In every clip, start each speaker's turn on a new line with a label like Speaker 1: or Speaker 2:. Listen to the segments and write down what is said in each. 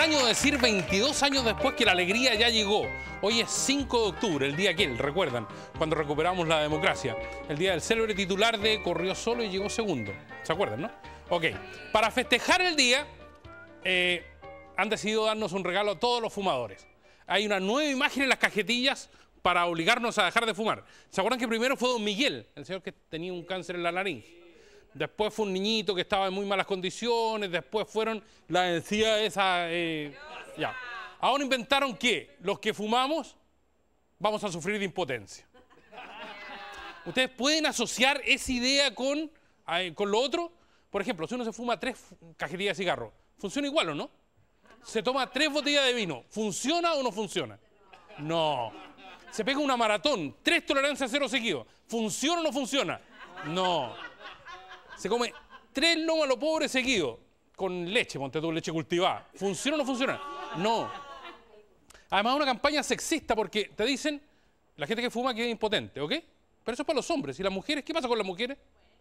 Speaker 1: extraño decir 22 años después que la alegría ya llegó. Hoy es 5 de octubre, el día aquel, recuerdan, cuando recuperamos la democracia. El día del célebre titular de corrió solo y llegó segundo. ¿Se acuerdan, no? Ok. Para festejar el día, han decidido darnos un regalo a todos los fumadores. Hay una nueva imagen en las cajetillas para obligarnos a dejar de fumar. ¿Se acuerdan que primero fue don Miguel, el señor que tenía un cáncer en la laringe? Después fue un niñito que estaba en muy malas condiciones, después fueron la encía esa... ya. Ahora inventaron que los que fumamos vamos a sufrir de impotencia. ¿Ustedes pueden asociar esa idea con lo otro? Por ejemplo, si uno se fuma 3 cajetillas de cigarro, ¿funciona igual o no? Se toma 3 botellas de vino, ¿funciona o no funciona? No. Se pega una maratón, 3 tolerancias cero seguidos, ¿funciona o no funciona? No. Se come 3 lomas a lo pobre seguidos, con leche, ponte tú, leche cultivada. ¿Funciona o no funciona? No. Además es una campaña sexista porque te dicen, la gente que fuma queda impotente, ¿ok? Pero eso es para los hombres. ¿Y las mujeres? ¿Qué pasa con las mujeres?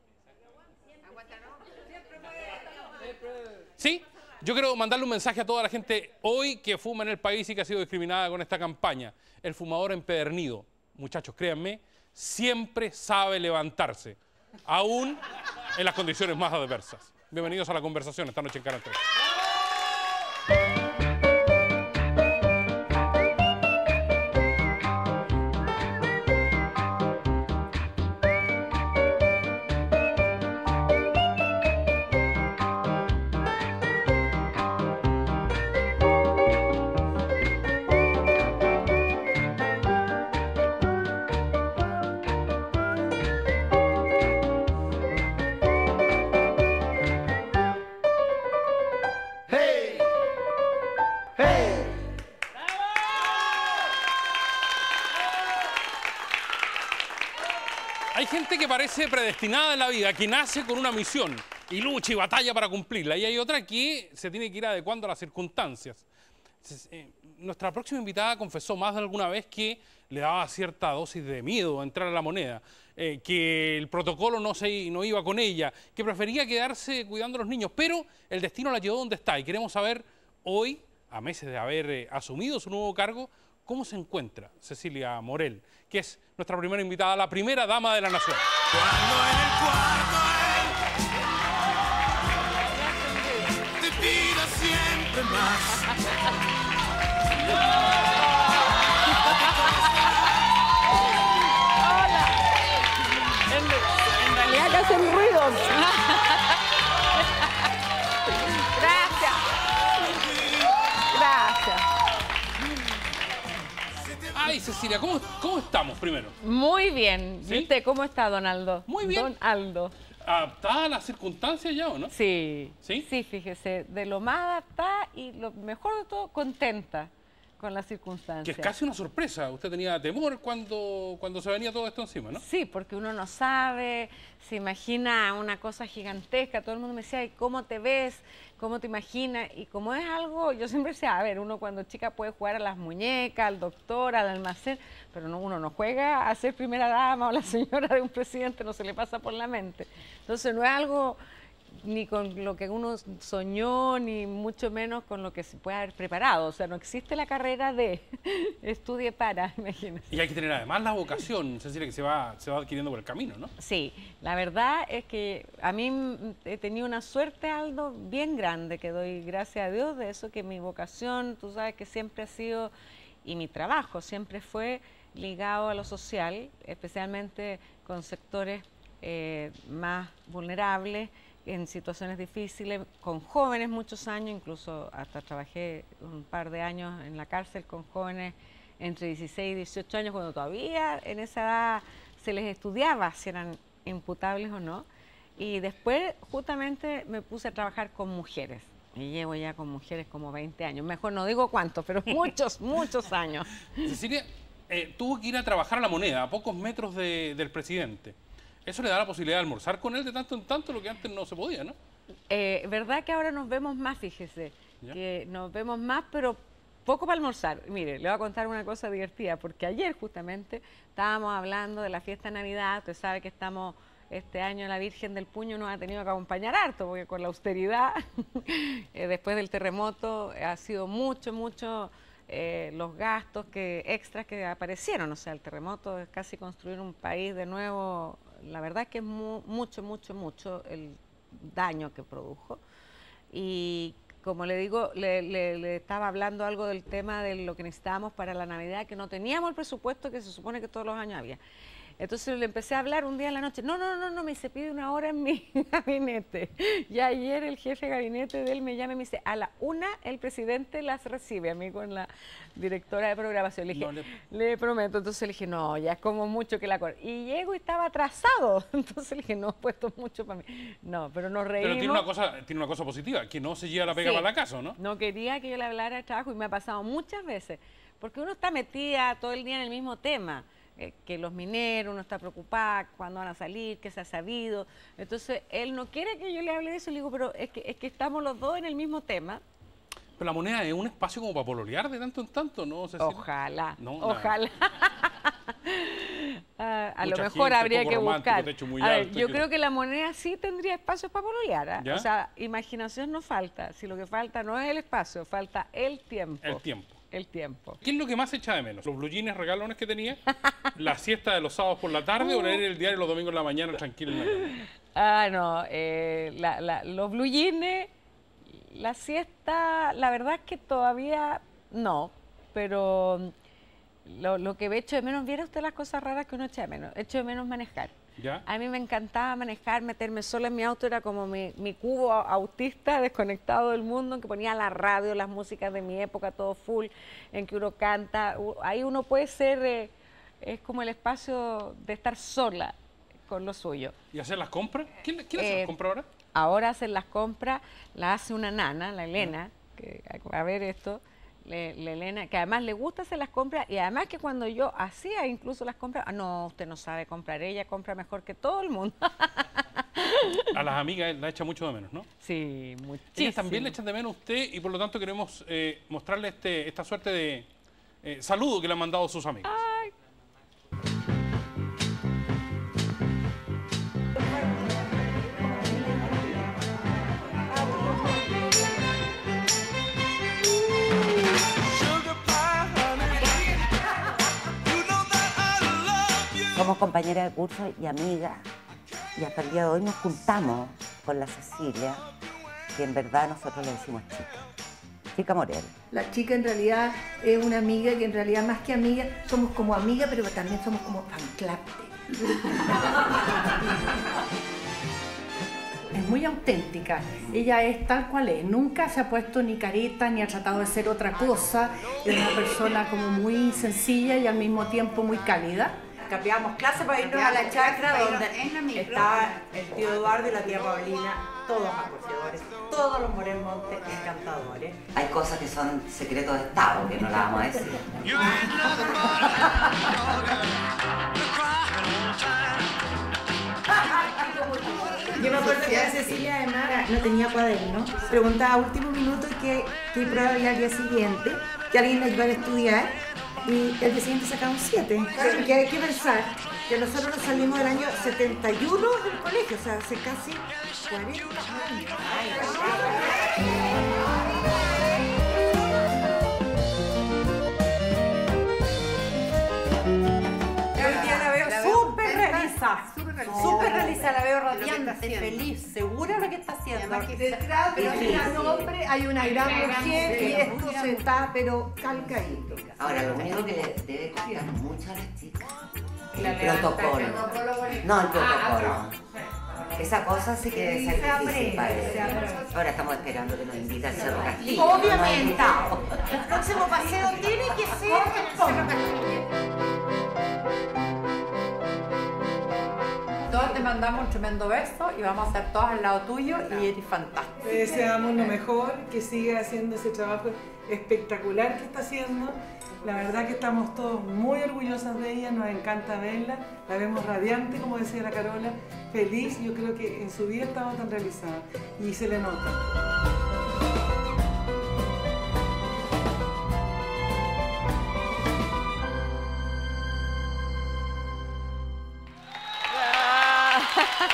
Speaker 1: ¿Sí? Yo quiero mandarle un mensaje a toda la gente hoy que fuma en el país y que ha sido discriminada con esta campaña. El fumador empedernido, muchachos, créanme, siempre sabe levantarse, aún en las condiciones más adversas. Bienvenidos a la conversación esta noche en Canal 3. Hay gente que parece predestinada en la vida, que nace con una misión y lucha y batalla para cumplirla. Y hay otra que se tiene que ir adecuando a las circunstancias. Nuestra próxima invitada confesó más de alguna vez que le daba cierta dosis de miedo a entrar a la moneda, que el protocolo no iba con ella, que prefería quedarse cuidando a los niños, pero el destino la llevó donde está. Y queremos saber hoy, a meses de haber asumido su nuevo cargo, ¿cómo se encuentra Cecilia Morel, que es nuestra primera invitada, la primera dama de la nación?
Speaker 2: Cuando en el cuarto él te pida siempre más.
Speaker 3: Hola. En realidad que hacen ruidos. Gracias. Gracias.
Speaker 1: Ay, Cecilia, ¿cómo estamos primero?
Speaker 3: Muy bien.
Speaker 1: ¿Sí?
Speaker 3: ¿Viste cómo está don Aldo?
Speaker 1: Muy bien.
Speaker 3: Don Aldo.
Speaker 1: ¿Adaptada a las circunstancias ya o no?
Speaker 3: Sí.
Speaker 1: ¿Sí?
Speaker 3: Sí, fíjese, de lo más adaptada y lo mejor de todo, contenta con las
Speaker 1: Que
Speaker 3: circunstancias.
Speaker 1: es casi una sorpresa. Usted tenía temor cuando se venía todo esto encima, ¿no?
Speaker 3: Sí, porque uno no sabe, se imagina una cosa gigantesca. Todo el mundo me decía, ¿y cómo te ves? ¿Cómo te imaginas? Y como es algo, yo siempre decía, a ver, uno cuando chica puede jugar a las muñecas, al doctor, al almacén, pero no, uno no juega a ser primera dama o la señora de un presidente, no se le pasa por la mente. Entonces no es algo ni con lo que uno soñó, ni mucho menos con lo que se puede haber preparado. O sea, no existe la carrera de estudie para, imagínense.
Speaker 1: Y hay que tener además la vocación, Cecilia, que se va adquiriendo por el camino, ¿no?
Speaker 3: Sí, la verdad es que a mí he tenido una suerte, Aldo, bien grande, que doy gracias a Dios de eso, que mi vocación, tú sabes que siempre ha sido, y mi trabajo siempre fue ligado a lo social, especialmente con sectores más vulnerables, en situaciones difíciles, con jóvenes muchos años, incluso hasta trabajé un par de años en la cárcel con jóvenes entre 16 y 18 años, cuando todavía en esa edad se les estudiaba si eran imputables o no. Y después justamente me puse a trabajar con mujeres. Y llevo ya con mujeres como 20 años. Mejor no digo cuántos, pero muchos, muchos años.
Speaker 1: Cecilia, tuvo que ir a trabajar a La Moneda, a pocos metros del presidente. Eso le da la posibilidad de almorzar con él de tanto en tanto, lo que antes no se podía, ¿no?
Speaker 3: Verdad que ahora nos vemos más, fíjese,
Speaker 1: ¿Ya?
Speaker 3: que nos vemos más, pero poco para almorzar. Mire, le voy a contar una cosa divertida, porque ayer justamente estábamos hablando de la fiesta de Navidad. Usted sabe que estamos este año la Virgen del Puño nos ha tenido que acompañar harto, porque con la austeridad, después del terremoto, ha sido mucho los gastos extras que aparecieron. O sea, el terremoto es casi construir un país de nuevo. La verdad es que es mucho el daño que produjo. Y como le digo, le estaba hablando algo del tema de lo que necesitábamos para la Navidad, que no teníamos el presupuesto que se supone que todos los años había. Entonces le empecé a hablar un día en la noche. No, me dice, pide una hora en mi gabinete. Y ayer el jefe de gabinete de él me llama y me dice, a la 1 el presidente las recibe, a mí con la directora de programación. Le dije, le prometo. Entonces le dije, no, ya es como mucho que la corte. Y llego y estaba atrasado. Entonces le dije, no, pues esto es mucho para mí. No, pero nos reímos.
Speaker 1: Pero tiene una cosa positiva, que no se lleva la pega para la casa, ¿no?
Speaker 3: No quería que yo le hablara de trabajo y me ha pasado muchas veces. Porque uno está metida todo el día en el mismo tema. Que los mineros, uno está preocupada cuándo van a salir, qué se ha sabido. Entonces, él no quiere que yo le hable de eso. Le digo, pero es que estamos los dos en el mismo tema.
Speaker 1: Pero la moneda es un espacio como para pololear de tanto en tanto, ¿no?
Speaker 3: Ojalá,
Speaker 1: no,
Speaker 3: ojalá. A lo mejor habría que buscar. A ver, yo creo que la moneda sí tendría espacio para pololear. O sea, imaginación no falta. Si lo que falta no es el espacio, falta el tiempo. El tiempo.
Speaker 1: ¿Qué es lo que más echa de menos? ¿Los blue jeans regalones que tenía? ¿La siesta de los sábados por la tarde o leer el diario los domingos en la mañana tranquilo en la cama?
Speaker 3: No. Los blue jeans, la siesta, la verdad es que todavía no. Pero lo que echo de menos, ¿viera usted las cosas raras que uno echa de menos? Echo de menos manejar.
Speaker 1: ¿Ya?
Speaker 3: A mí me encantaba manejar, meterme sola en mi auto, era como mi cubo autista desconectado del mundo, en que ponía la radio, las músicas de mi época, todo full, en que uno canta. Ahí uno puede ser, es como el espacio de estar sola con lo suyo.
Speaker 1: ¿Y hacer las compras? ¿Quién hace las compras ahora?
Speaker 3: Ahora hacer las compras las hace una nana, la Elena, que a ver esto. Elena, que además le gusta hacer las compras y además que cuando yo hacía incluso las compras, no, usted no sabe comprar, ella compra mejor que todo el mundo.
Speaker 1: A las amigas la echa mucho de menos, ¿no?
Speaker 3: Sí, muchísimo.
Speaker 1: Ellas también le echan de menos a usted y por lo tanto queremos mostrarle esta suerte de saludo que le han mandado sus amigos.
Speaker 3: Ay.
Speaker 4: Somos compañeras de curso y amigas, y hasta el día de hoy nos juntamos con la Cecilia, que en verdad nosotros le decimos Chica Morel.
Speaker 5: La chica en realidad es una amiga que en realidad más que amiga, somos como amiga, pero también somos como anclante.
Speaker 6: Es muy auténtica, ella es tal cual es, nunca se ha puesto ni careta ni ha tratado de ser otra cosa, es una persona como muy sencilla y al mismo tiempo muy cálida.
Speaker 7: Cambiamos clase para irnos a la chacra donde estaba el tío Eduardo y la tía Paulina, todos acogedores, todos los Morel Monte encantadores.
Speaker 4: Hay cosas que son secretos de Estado, que no las vamos a decir.
Speaker 7: Yo me acuerdo que Cecilia además no tenía cuaderno, preguntaba a último minuto qué prueba había al día siguiente, que alguien la ayudara a estudiar. Y el día siguiente sacaba un 7. Claro, que hay que pensar que nosotros nos salimos del año 71 del colegio, o sea, hace casi 40 años. Hoy día la veo súper realizada. Súper realizada, la veo radiante, feliz, segura de lo que está haciendo.
Speaker 5: Detrás de un hombre hay una gran mujer y esto se está, pero calcadito.
Speaker 4: Ahora, lo único que le debe costar mucho a las chicas, el protocolo. No, el protocolo. Esa cosa sí que debe ser difícil para ellos. Ahora estamos esperando que nos invite al Cerro Castillo.
Speaker 7: Obviamente. El próximo paseo tiene que ser el Cerro Castillo.
Speaker 6: Todos te mandamos un tremendo beso y vamos a estar todos al lado tuyo y eres fantástico.
Speaker 8: Le deseamos lo mejor, que siga haciendo ese trabajo espectacular que está haciendo. La verdad que estamos todos muy orgullosas de ella, nos encanta verla, la vemos radiante, como decía la Carola, feliz. Yo creo que en su vida estaba tan realizada y se le nota.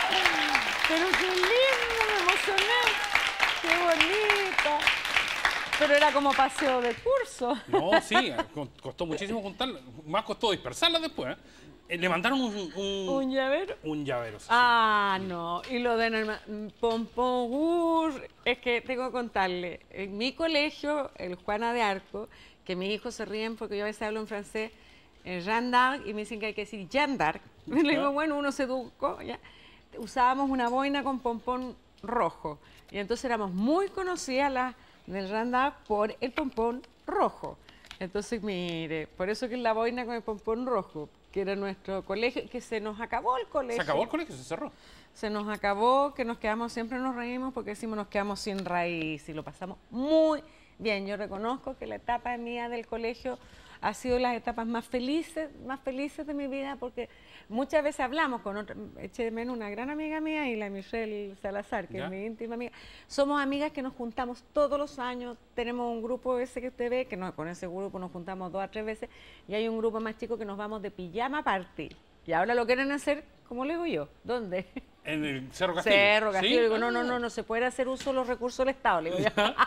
Speaker 3: Pero qué lindo, me emocioné. Qué bonita. Pero era como paseo de curso.
Speaker 1: No, sí, costó muchísimo juntarla. Más costó dispersarla después. Le mandaron
Speaker 3: ¿Un llavero?
Speaker 1: Un llavero. Sí.
Speaker 3: Ah, no. Y lo de Pompón, es que tengo que contarle. En mi colegio, el Juana de Arco, que mis hijos se ríen porque yo a veces hablo en francés, Jeanne d'Arc, y me dicen que hay que decir Jeanne d'Arc. Y le digo, bueno, uno se educó, ya. Usábamos una boina con pompón rojo. Y entonces éramos muy conocidas las del Jeanne d'Arc por el pompón rojo. Entonces, mire, por eso que es la boina con el pompón rojo, que era nuestro colegio, que se nos acabó el colegio.
Speaker 1: ¿Se acabó el colegio? ¿Se cerró?
Speaker 3: Se nos acabó, que nos quedamos, siempre nos reímos porque decimos nos quedamos sin raíz y lo pasamos muy bien. Yo reconozco que la etapa mía del colegio ha sido las etapas más felices de mi vida, porque muchas veces hablamos con otra, eché de menos una gran amiga mía y la Michelle Salazar, que es mi íntima amiga. Somos amigas que nos juntamos todos los años, tenemos un grupo ese que usted ve, que con ese grupo nos juntamos 2 a 3 veces, y hay un grupo más chico que nos vamos de pijama party. Y ahora lo quieren hacer, como le digo yo, ¿dónde?
Speaker 1: En el Cerro Castillo.
Speaker 3: Cerro Castillo.
Speaker 1: ¿Sí?
Speaker 3: Digo, no se puede hacer uso de los recursos del Estado. Le digo,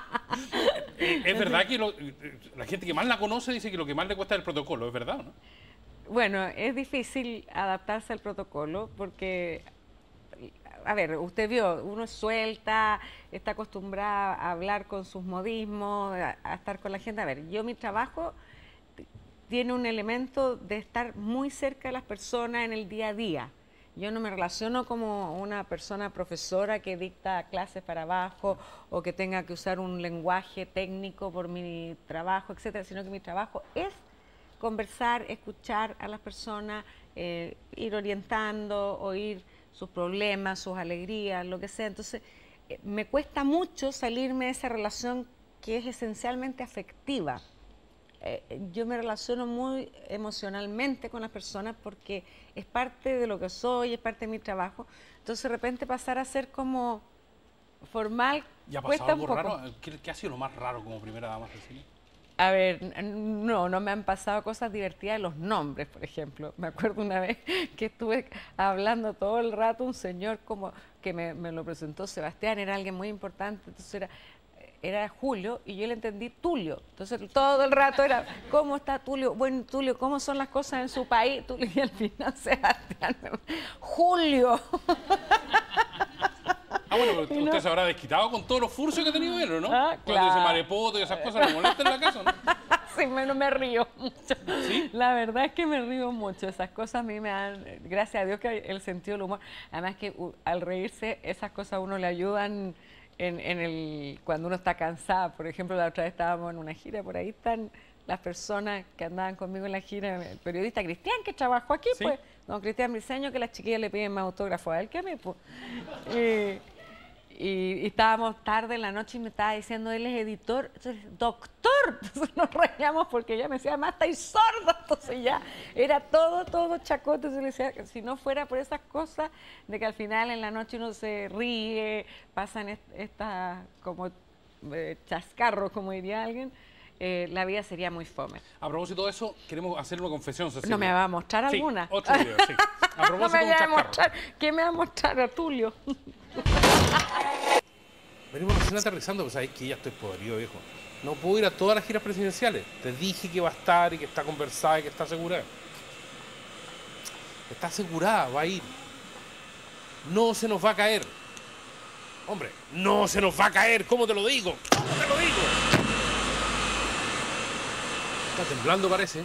Speaker 1: es verdad que la gente que más la conoce dice que lo que más le cuesta es el protocolo, ¿es verdad o no?
Speaker 3: Bueno, es difícil adaptarse al protocolo porque, a ver, usted vio, uno es suelta, está acostumbrada a hablar con sus modismos, a estar con la gente. A ver, mi trabajo tiene un elemento de estar muy cerca de las personas en el día a día. Yo no me relaciono como una persona profesora que dicta clases para abajo o que tenga que usar un lenguaje técnico por mi trabajo, etcétera, sino que mi trabajo es conversar, escuchar a las personas, ir orientando, oír sus problemas, sus alegrías, lo que sea. Entonces, me cuesta mucho salirme de esa relación que es esencialmente afectiva. Yo me relaciono muy emocionalmente con las personas porque es parte de lo que soy, es parte de mi trabajo. Entonces, de repente pasar a ser como formal
Speaker 1: ¿Ya ha
Speaker 3: cuesta
Speaker 1: pasado
Speaker 3: un
Speaker 1: algo
Speaker 3: poco.
Speaker 1: raro? ¿Qué ha sido lo más raro como primera dama del cine?
Speaker 3: A ver, no me han pasado cosas divertidas de los nombres, por ejemplo. Me acuerdo una vez que estuve hablando todo el rato, un señor como que me lo presentó Sebastián, era alguien muy importante, entonces era Julio y yo le entendí Tulio. Entonces todo el rato era, ¿cómo está Tulio? Bueno, Tulio, ¿cómo son las cosas en su país? Tulio, y al final Sebastián, Julio.
Speaker 1: Ah, bueno, pero usted se habrá desquitado con todos los furcios que ha tenido él, ¿o no?
Speaker 3: Ah,
Speaker 1: Cuando dice
Speaker 3: claro.
Speaker 1: marepoto y esas cosas, ¿le molesta en la casa, no?
Speaker 3: Sí, me río mucho.
Speaker 1: ¿Sí?
Speaker 3: La verdad es que me río mucho. Esas cosas a mí me dan, gracias a Dios que hay el sentido del humor. Además que al reírse, esas cosas a uno le ayudan cuando uno está cansada. Por ejemplo, la otra vez estábamos en una gira, por ahí están las personas que andaban conmigo en la gira, el periodista Cristian, que trabajó aquí,
Speaker 1: ¿Sí?
Speaker 3: pues, don Cristian Briceño, que las chiquillas le piden más autógrafos a él que a mí, pues. Y estábamos tarde en la noche y me estaba diciendo, él es editor, entonces, doctor, entonces nos reíamos porque ella me decía, además estáis sordo, entonces ya era todo chacote, entonces le decía, si no fuera por esas cosas, de que al final en la noche uno se ríe, pasan estas como chascarros, como diría alguien, la vida sería muy fome.
Speaker 1: A propósito de eso, queremos hacer una confesión, Cecilia.
Speaker 3: ¿No me va a mostrar
Speaker 1: Sí,
Speaker 3: alguna?
Speaker 1: otro video, sí. A propósito
Speaker 3: No me
Speaker 1: de un
Speaker 3: vaya a
Speaker 1: chascarro.
Speaker 3: mostrar. ¿Qué me va a mostrar a Tulio?
Speaker 1: Venimos recién aterrizando, pues sabéis que ya estoy podrido, viejo. No puedo ir a todas las giras presidenciales. Te dije que va a estar y que está conversada y que está asegurada. Está asegurada, va a ir. No se nos va a caer. Hombre, no se nos va a caer, ¿cómo te lo digo? ¿Cómo te lo digo? Está temblando, parece.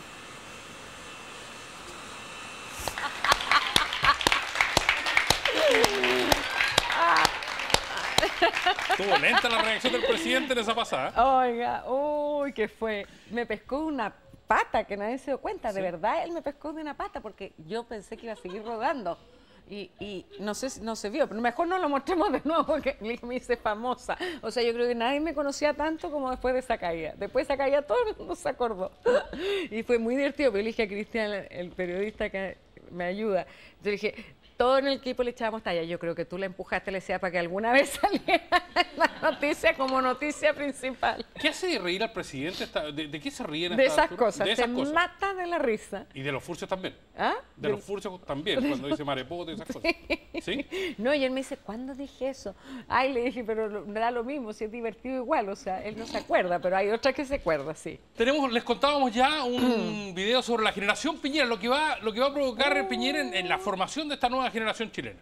Speaker 1: Estuvo lenta la reacción del presidente en esa pasada.
Speaker 3: Oiga, uy, ¿qué fue? Me pescó una pata que nadie se dio cuenta. De verdad, él me pescó de una pata porque yo pensé que iba a seguir rodando. Y no sé si no se vio, pero mejor no lo mostremos de nuevo porque me hice famosa. O sea, yo creo que nadie me conocía tanto como después de esa caída. Después de esa caída todo el mundo se acordó. Y fue muy divertido, pero le dije a Cristian, el periodista que me ayuda, yo le dije, todo en el equipo le echábamos talla. Yo creo que tú la empujaste, le decía, para que alguna vez saliera. la noticia como noticia principal.
Speaker 1: ¿Qué hace reír al presidente? ¿De qué se ríen?
Speaker 3: De esas cosas,
Speaker 1: de esas
Speaker 3: se
Speaker 1: cosas.
Speaker 3: mata de la risa.
Speaker 1: Y de los furcios también.
Speaker 3: ¿Ah?
Speaker 1: De los furcios también, cuando dice marepote y esas cosas. ¿Sí?
Speaker 3: No, y él me dice, ¿cuándo dije eso? Ay, le dije, pero me da lo mismo, si es divertido igual, o sea, él no se acuerda, pero hay otra que se acuerda, sí.
Speaker 1: Les contábamos ya un video sobre la generación Piñera, lo que va a provocar Piñera en la formación de esta nueva generación chilena.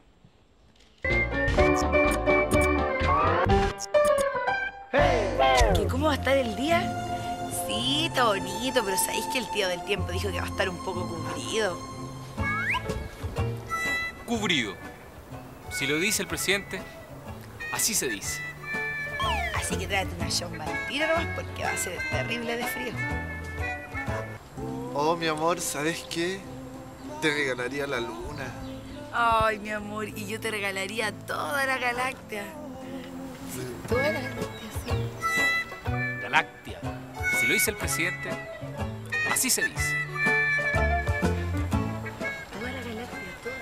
Speaker 9: ¿Cómo va a estar el día? Sí, está bonito, pero ¿sabéis que el tío del tiempo dijo que va a estar un poco cubrido?
Speaker 10: Cubrido. Si lo dice el presidente, así se dice.
Speaker 9: Así que tráete una chombaltira nomás porque va a ser terrible de frío.
Speaker 11: Oh, mi amor, ¿sabes qué? Te regalaría la luna.
Speaker 9: Ay, mi amor, y yo te regalaría toda la Galáctea. Sí, toda la Galáctea, sí.
Speaker 10: Galáctea. Si lo dice el presidente, así se dice.
Speaker 9: Toda la Galáctea, toda.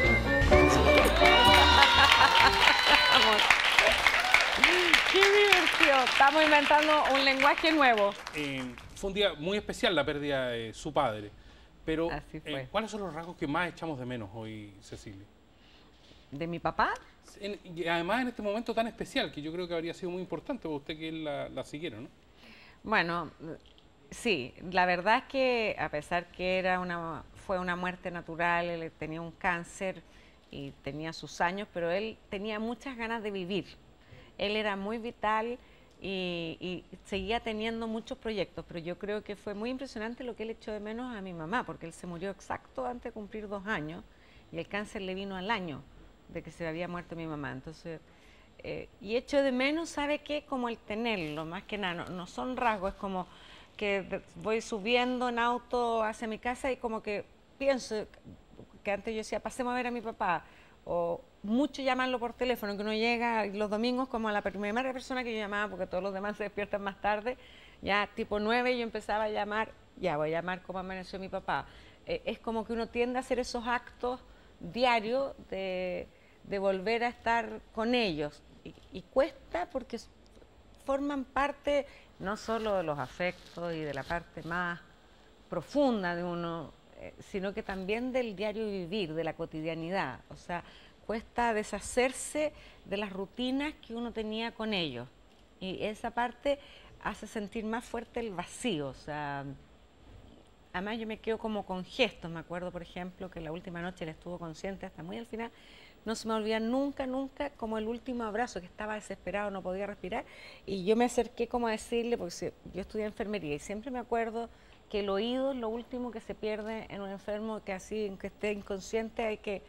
Speaker 3: ¡Qué divertido! Estamos inventando un lenguaje nuevo.
Speaker 1: Fue un día muy especial la pérdida de su padre. Pero,
Speaker 3: Así fue.
Speaker 1: ¿cuáles son los rasgos que más echamos de menos hoy, Cecilia?
Speaker 3: ¿De mi papá?
Speaker 1: Y además en este momento tan especial, que yo creo que habría sido muy importante para usted que él la siguiera, ¿no?
Speaker 3: Bueno, sí, la verdad es que a pesar que fue una muerte natural, él tenía un cáncer y tenía sus años, pero él tenía muchas ganas de vivir. Él era muy vital y seguía teniendo muchos proyectos, pero yo creo que fue muy impresionante lo que él echó de menos a mi mamá, porque él se murió exacto antes de cumplir 2 años y el cáncer le vino al año de que se había muerto mi mamá. Entonces, y echo de menos, ¿sabe qué? Como el tenerlo, más que nada, no son rasgos, es como que voy subiendo en auto hacia mi casa y como que pienso que antes yo decía, pasemos a ver a mi papá, o mucho llamarlo por teléfono, que uno llega los domingos como a la primera persona que yo llamaba, porque todos los demás se despiertan más tarde, ya tipo 9 yo empezaba a llamar, ya voy a llamar cómo amaneció mi papá. Es como que uno tiende a hacer esos actos diarios de volver a estar con ellos, y cuesta porque forman parte no solo de los afectos y de la parte más profunda de uno, sino que también del diario vivir, de la cotidianidad. O sea, cuesta deshacerse de las rutinas que uno tenía con ellos. Y esa parte hace sentir más fuerte el vacío. O sea, además yo me quedo como con gestos. Me acuerdo, por ejemplo, que la última noche él estuvo consciente hasta muy al final. No se me olvida nunca, nunca, como el último abrazo, que estaba desesperado, no podía respirar. Y yo me acerqué como a decirle, porque yo estudié enfermería y siempre me acuerdo que el oído es lo último que se pierde en un enfermo, que así, que esté inconsciente, hay que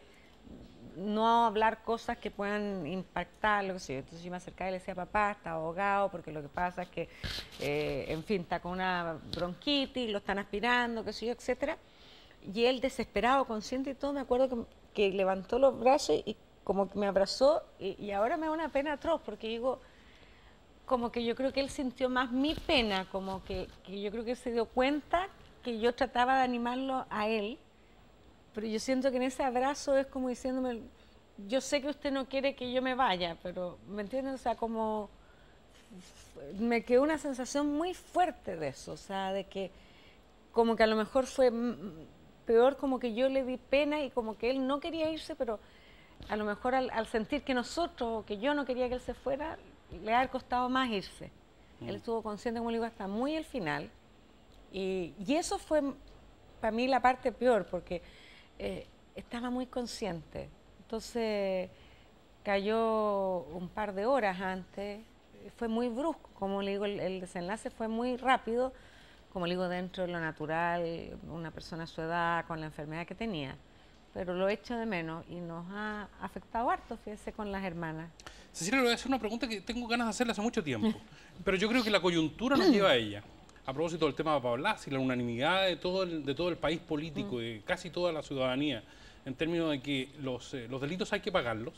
Speaker 3: no hablar cosas que puedan impactar, lo que sea. Entonces yo me acercaba y le decía, papá, está ahogado, porque lo que pasa es que, en fin, está con una bronquitis, lo están aspirando, qué sé yo, etcétera. Y él, desesperado, consciente y todo, me acuerdo que levantó los brazos y como que me abrazó, y ahora me da una pena atroz, porque digo, como que yo creo que él sintió más mi pena, como que yo creo que él se dio cuenta que yo trataba de animarlo a él, pero yo siento que en ese abrazo es como diciéndome, yo sé que usted no quiere que yo me vaya, pero, ¿me entiendes? O sea, como me quedó una sensación muy fuerte de eso, o sea, de que como que a lo mejor fue peor, como que yo le di pena y como que él no quería irse, pero a lo mejor al sentir que nosotros, que yo no quería que él se fuera, le ha costado más irse. Él estuvo consciente, como le digo, hasta muy al final. Y eso fue para mí la parte peor, porque estaba muy consciente. Entonces cayó un par de horas antes, fue muy brusco, como le digo, el desenlace fue muy rápido, como le digo, dentro de lo natural, una persona a su edad, con la enfermedad que tenía. Pero lo echo de menos y nos ha afectado harto, fíjese, con las hermanas.
Speaker 1: Cecilia, le voy a hacer una pregunta que tengo ganas de hacerle hace mucho tiempo, pero yo creo que la coyuntura nos lleva a ella. A propósito del tema de Pablas y la unanimidad de todo el país político, de casi toda la ciudadanía, en términos de que los delitos hay que pagarlos.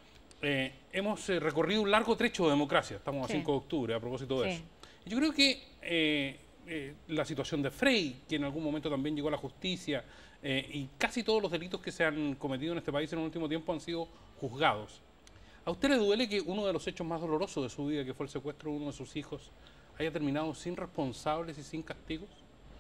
Speaker 1: Hemos recorrido un largo trecho de democracia, estamos a 5 de octubre, a propósito de eso. Yo creo que la situación de Frey, que en algún momento también llegó a la justicia, y casi todos los delitos que se han cometido en este país en el último tiempo han sido juzgados. ¿A usted le duele que uno de los hechos más dolorosos de su vida, que fue el secuestro de uno de sus hijos, haya terminado sin responsables y sin castigos?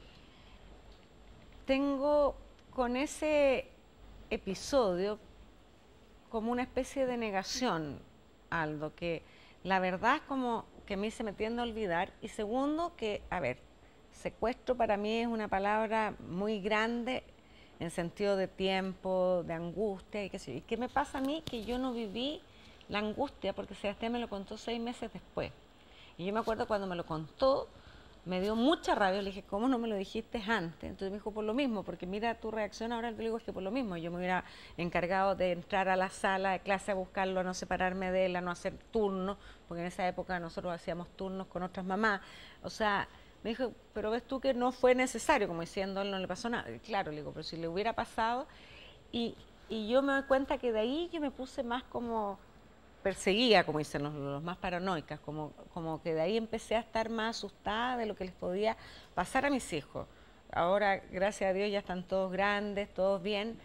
Speaker 3: Tengo con ese episodio como una especie de negación, Aldo, que la verdad es como que a mí se me tiende a olvidar. Y segundo, que, a ver, secuestro para mí es una palabra muy grande en sentido de tiempo, de angustia y qué sé yo. ¿Y qué me pasa a mí? Que yo no viví la angustia porque Sebastián me lo contó 6 meses después. Y yo me acuerdo cuando me lo contó, me dio mucha rabia. Le dije, ¿cómo no me lo dijiste antes? Entonces me dijo, por lo mismo, porque mira tu reacción ahora. Le digo, es que por lo mismo. Yo me hubiera encargado de entrar a la sala de clase a buscarlo, a no separarme de él, a no hacer turnos, porque en esa época nosotros hacíamos turnos con otras mamás. O sea, me dijo, pero ves tú que no fue necesario, como diciendo, él no le pasó nada. Y claro, le digo, pero si le hubiera pasado. Y yo me doy cuenta que de ahí yo me puse más como perseguía, como dicen los más paranoicas, como que de ahí empecé a estar más asustada de lo que les podía pasar a mis hijos. Ahora, gracias a Dios, ya están todos grandes, todos bien,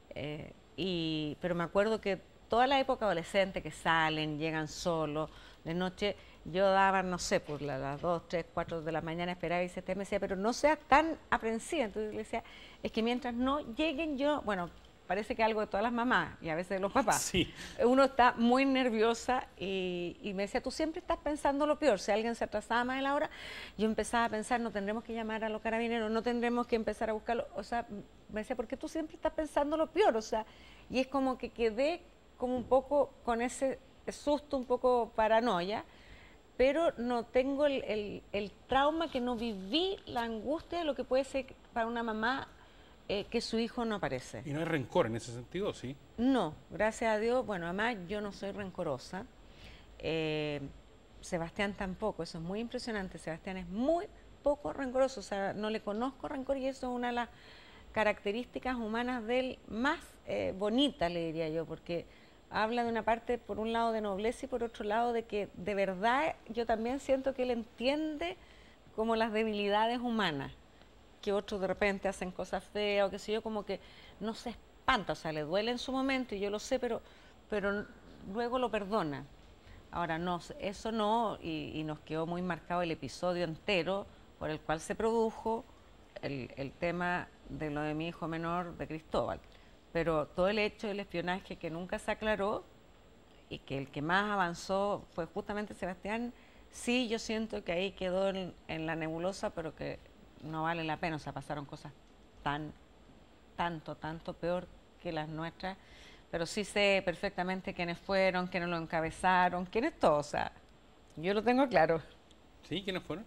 Speaker 3: pero me acuerdo que toda la época adolescente que salen, llegan solos, de noche, yo daba, no sé, por las 2, 3, 4 de la mañana esperaba y me decía, pero no seas tan aprensiva. Entonces le decía, es que mientras no lleguen yo, bueno, parece que algo de todas las mamás y a veces de los papás. Sí. Uno está muy nerviosa y me decía, tú siempre estás pensando lo peor. Si alguien se atrasaba más de la hora, yo empezaba a pensar, no tendremos que llamar a los carabineros, no tendremos que empezar a buscarlo. O sea, me decía, ¿por qué tú siempre estás pensando lo peor? O sea, y es como que quedé como un poco con ese susto, un poco paranoia, pero no tengo el trauma, que no viví la angustia de lo que puede ser para una mamá que su hijo no aparece.
Speaker 1: ¿Y no hay rencor en ese sentido, sí?
Speaker 3: No, gracias a Dios. Bueno, además yo no soy rencorosa. Sebastián tampoco, eso es muy impresionante. Sebastián es muy poco rencoroso, o sea, no le conozco rencor y eso es una de las características humanas de él más bonita, le diría yo, porque habla de una parte, por un lado, de nobleza y por otro lado de que de verdad yo también siento que él entiende como las debilidades humanas, que otros de repente hacen cosas feas o qué sé yo, como que no se espanta, o sea, le duele en su momento y yo lo sé, pero luego lo perdona. Ahora, no, eso no, y nos quedó muy marcado el episodio entero por el cual se produjo el tema de lo de mi hijo menor, de Cristóbal. Pero todo el hecho del espionaje que nunca se aclaró y que el que más avanzó fue justamente Sebastián, sí, yo siento que ahí quedó en la nebulosa, pero que no vale la pena. O sea, pasaron cosas tanto peor que las nuestras, pero sí sé perfectamente quiénes fueron, quiénes lo encabezaron, quiénes todos, o sea, yo lo tengo claro.
Speaker 1: ¿Sí? ¿Quiénes fueron?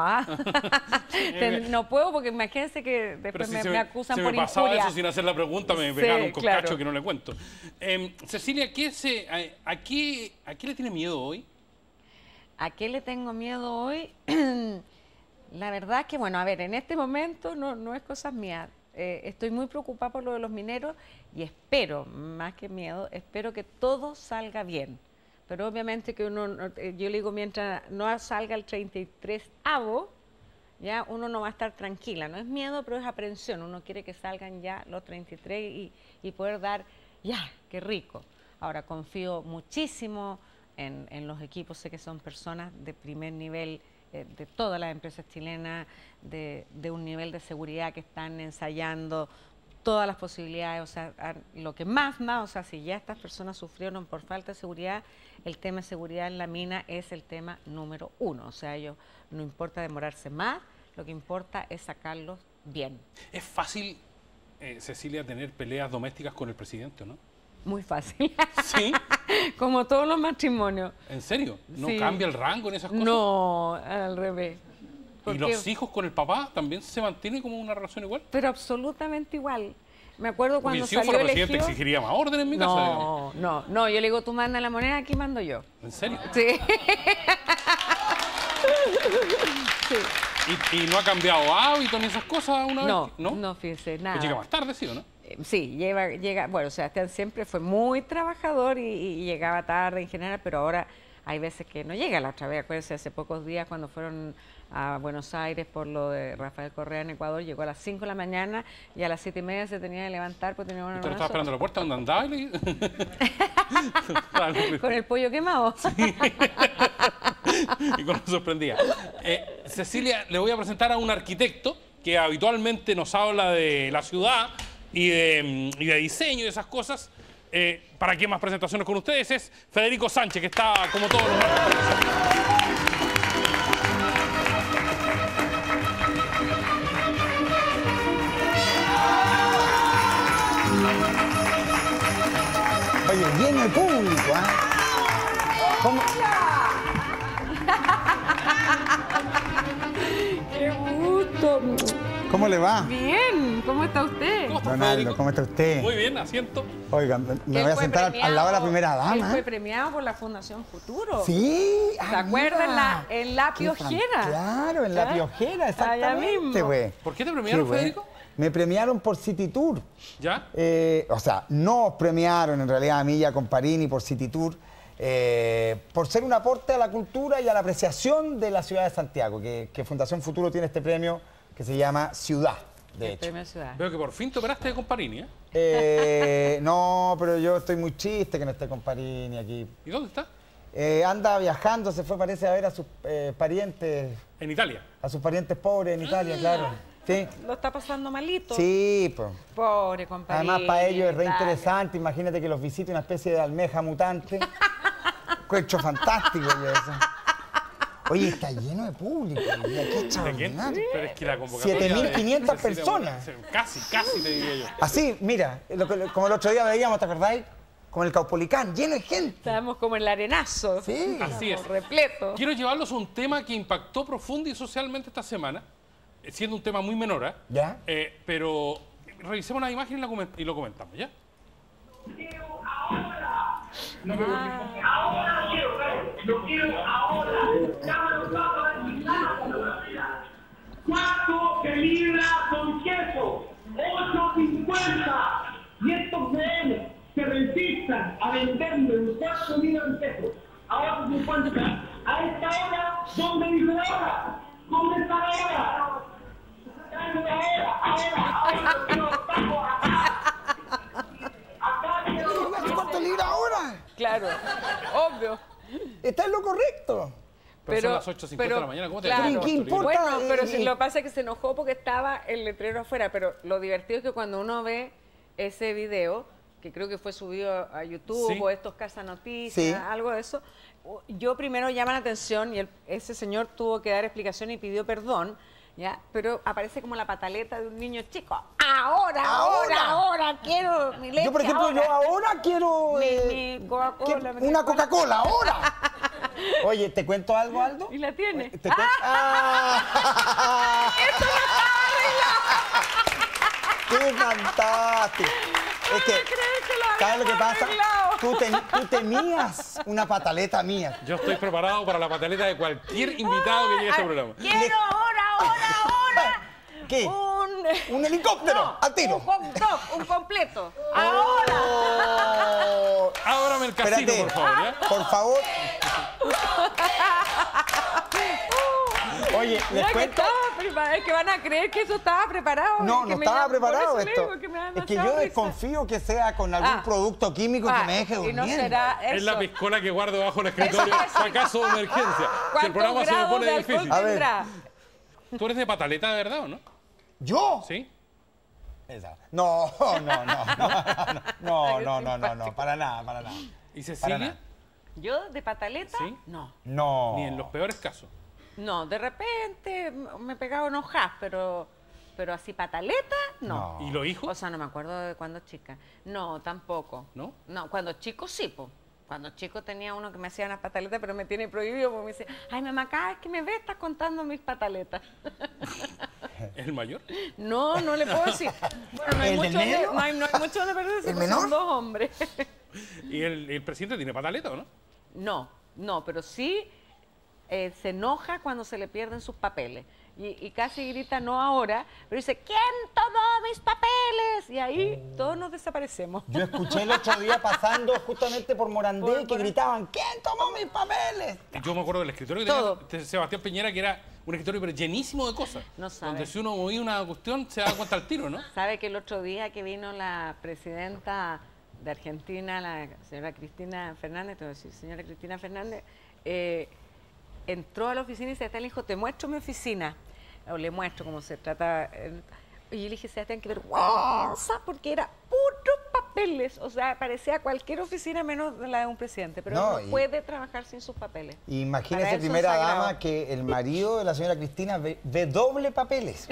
Speaker 3: No puedo porque imagínense que después me acusan por injuria.
Speaker 1: Si me pasaba eso sin hacer la pregunta, me pegaron con cacho que no le cuento. Cecilia, ¿a qué le tiene miedo hoy?
Speaker 3: ¿A qué le tengo miedo hoy? La verdad es que, bueno, a ver, en este momento no es cosas mías. Estoy muy preocupada por lo de los mineros y espero, más que miedo, espero que todo salga bien. Pero obviamente que yo le digo, mientras no salga el 33avo, ya uno no va a estar tranquila. No es miedo, pero es aprensión. Uno quiere que salgan ya los 33 y poder dar, ya, qué rico. Ahora, confío muchísimo en los equipos, sé que son personas de primer nivel, de todas las empresas chilenas, de un nivel de seguridad que están ensayando todas las posibilidades, o sea, lo que más, o sea, si ya estas personas sufrieron por falta de seguridad, el tema de seguridad en la mina es el tema número 1, o sea, ellos no importa demorarse más, lo que importa es sacarlos bien.
Speaker 1: ¿Es fácil, Cecilia, tener peleas domésticas con el presidente, no?
Speaker 3: Muy fácil.
Speaker 1: ¿Sí?
Speaker 3: Como todos los matrimonios.
Speaker 1: ¿En serio? ¿No
Speaker 3: Sí.
Speaker 1: cambia el rango en esas cosas?
Speaker 3: No, al revés.
Speaker 1: ¿Y los hijos con el papá también se mantiene como una relación igual?
Speaker 3: Pero absolutamente igual. Me acuerdo cuando
Speaker 1: Porque si yo fuera presidente exigiría más orden en mi casa.
Speaker 3: No, yo le digo, tú manda la moneda, aquí mando yo.
Speaker 1: ¿En serio?
Speaker 3: Sí. Sí.
Speaker 1: ¿Y no ha cambiado hábitos ni esas cosas una vez?
Speaker 3: No, fíjese, nada.
Speaker 1: Pues llega más tarde, ¿sí o no?
Speaker 3: Sí, llega, bueno, Sebastián siempre fue muy trabajador y llegaba tarde en general, pero ahora hay veces que no llega. La otra vez, acuérdense, hace pocos días cuando fueron a Buenos Aires por lo de Rafael Correa en Ecuador, llegó a las 5 de la mañana y a las 7:30 se tenía que levantar porque tenía una
Speaker 1: ¿Usted lo estaba
Speaker 3: reunión
Speaker 1: esperando a la puerta donde andaba?
Speaker 3: con el pollo quemado.
Speaker 1: Y con eso sorprendía. Cecilia, le voy a presentar a un arquitecto que habitualmente nos habla de la ciudad y de diseño y de esas cosas. ¿Para qué más presentaciones con ustedes? Es Federico Sánchez, que está como todos los martes.
Speaker 12: Oye, lleno de público, ¿ah? ¿Cómo?
Speaker 3: ¡Qué gusto!
Speaker 12: ¿Cómo le va?
Speaker 3: Bien, ¿cómo está usted?
Speaker 12: Donaldo, ¿cómo está usted?
Speaker 1: Muy bien, asiento.
Speaker 12: Oiga, me voy a sentar al lado de la primera dama.
Speaker 3: Él fue premiado por la Fundación Futuro.
Speaker 12: Sí.
Speaker 3: ¿Se acuerdan? En La Piojera.
Speaker 12: Claro, en La Piojera, exactamente, güey.
Speaker 1: ¿Por qué te premiaron, Federico?
Speaker 12: Me premiaron por City Tour.
Speaker 1: ¿Ya?
Speaker 12: O sea, nos premiaron en realidad a mí y a Comparini por City Tour, por ser un aporte a la cultura y a la apreciación de la ciudad de Santiago, que Fundación Futuro tiene este premio que se llama Ciudad, de hecho.
Speaker 3: Premio Ciudad.
Speaker 1: Veo que por fin te operaste de Comparini, ¿eh?
Speaker 12: No, pero yo estoy muy triste que no esté Comparini aquí.
Speaker 1: ¿Y dónde está?
Speaker 12: Anda viajando, se fue, parece, a ver a sus parientes.
Speaker 1: ¿En Italia?
Speaker 12: A sus parientes pobres en Italia, claro. Sí.
Speaker 3: Lo está pasando malito.
Speaker 12: Sí, pues.
Speaker 3: Pobre compañero.
Speaker 12: Además, para ellos es re interesante. Imagínate que los visite una especie de almeja mutante. Cuecho fantástico y eso. Oye, está lleno de público. Qué extraordinario.
Speaker 1: Pero es que la convocatoria
Speaker 12: 7.500 personas.
Speaker 1: Casi te diría yo.
Speaker 12: Así, mira, como el otro día veíamos, ¿te acordáis? Con el Caupolicán, lleno de gente.
Speaker 3: Estábamos como en el Arenazo.
Speaker 12: Sí.
Speaker 1: Así es.
Speaker 3: Repleto.
Speaker 1: Quiero llevarlos a un tema que impactó profunda y socialmente esta semana, siendo un tema muy menor, ¿eh?
Speaker 12: ¿Ya?
Speaker 1: Pero revisemos una imagen y lo comentamos, ¿ya?
Speaker 2: Lo quiero ahora. Cuatro de libra con queso, 8.50. Y estos menes se resistan a venderme un 4 libras de queso a 8.50. A esta hora, ¿dónde dice la hora? ¿Dónde está la hora? Ahora, quiero taco acá.
Speaker 12: ¿Cuánto libra ahora?
Speaker 3: Claro, obvio.
Speaker 12: Está en lo correcto.
Speaker 1: Pero son las 8:50 de la mañana, ¿cómo te
Speaker 3: claro.
Speaker 12: ¿Qué importa?
Speaker 3: Bueno, pero si lo que pasa es que se enojó porque estaba el letrero afuera, pero lo divertido es que cuando uno ve ese video, que creo que fue subido a YouTube,
Speaker 1: sí,
Speaker 3: o estos Casa Noticias,
Speaker 12: sí,
Speaker 3: algo de eso, yo primero llama la atención y ese señor tuvo que dar explicación y pidió perdón, ¿ya? Pero aparece como la pataleta de un niño chico. Ahora quiero mi leche.
Speaker 12: Yo, por ejemplo, ahora quiero
Speaker 3: mi Coca-Cola.
Speaker 12: Una Coca-Cola, ahora. Oye, ¿te cuento algo, Aldo?
Speaker 3: ¿Y la tiene?
Speaker 12: ¡Esto no está arreglado! ¡Qué fantástico! Es que, ¿sabes lo que pasa? Tú tenías una pataleta mía.
Speaker 1: Yo estoy preparado para la pataleta de cualquier invitado que llegue a este programa.
Speaker 3: ¡Quiero ahora!
Speaker 12: ¿Qué? ¿Un helicóptero?
Speaker 3: No,
Speaker 12: ¡Al tiro!
Speaker 3: Un hot dog, un completo. ¡Ahora!
Speaker 1: Ábrame el casino,
Speaker 12: Espérate,
Speaker 1: por favor, ¿ya?
Speaker 12: por favor. Oye, les cuento.
Speaker 3: Es que van a creer que eso estaba preparado.
Speaker 12: No estaba preparado esto.
Speaker 3: Es
Speaker 12: que yo desconfío que sea con algún producto químico que me deje durmiendo.
Speaker 3: Y no será eso.
Speaker 1: Es la piscola que guardo bajo el escritorio para caso de emergencia. Si el programa se me pone difícil.
Speaker 12: A ver.
Speaker 1: ¿Tú eres de pataleta de verdad o no?
Speaker 12: ¿Yo?
Speaker 1: ¿Sí?
Speaker 12: No, para nada.
Speaker 1: ¿Y Cecilia?
Speaker 3: ¿Yo de pataleta?
Speaker 1: ¿Sí?
Speaker 3: No.
Speaker 1: Ni en los peores casos.
Speaker 3: No, de repente me pegaba un hojas, pero así pataleta, no.
Speaker 1: ¿Y los hijos?
Speaker 3: O sea, no me acuerdo de cuando chica. No, tampoco.
Speaker 1: ¿No?
Speaker 3: No, cuando chico sí, po. Cuando chico tenía uno que me hacía unas pataletas, pero me tiene prohibido porque me dice, ay, mamá, cada vez que me ves estás contando mis pataletas.
Speaker 1: ¿Es el mayor?
Speaker 3: No le puedo decir. Bueno, no hay mucho de perder, porque son dos hombres.
Speaker 1: ¿Y el presidente tiene pataleta o no?
Speaker 3: No, pero sí se enoja cuando se le pierden sus papeles. Y casi grita, no ahora, pero dice, ¿quién tomó mis papeles? Y ahí todos nos desaparecemos.
Speaker 12: Yo escuché el otro día pasando justamente por Morandé que gritaban, ¿quién tomó mis papeles?
Speaker 1: Yo me acuerdo del escritorio que tenía Sebastián Piñera, que era un escritorio pero llenísimo de cosas.
Speaker 3: No sabe.
Speaker 1: Donde si uno movía una cuestión se da cuenta al tiro, ¿no?
Speaker 3: Sabe que el otro día que vino la presidenta de Argentina, la señora Cristina Fernández, te voy a decir, señora Cristina Fernández, entró a la oficina y Sebastián le dijo, te muestro mi oficina, o le muestro cómo se trata. Y yo le dije, Sebastián, qué vergüenza, porque era puros papeles, o sea, parecía cualquier oficina menos la de un presidente, pero no puede trabajar sin sus papeles.
Speaker 12: Imagínese, primera dama, que el marido de la señora Cristina ve doble papeles.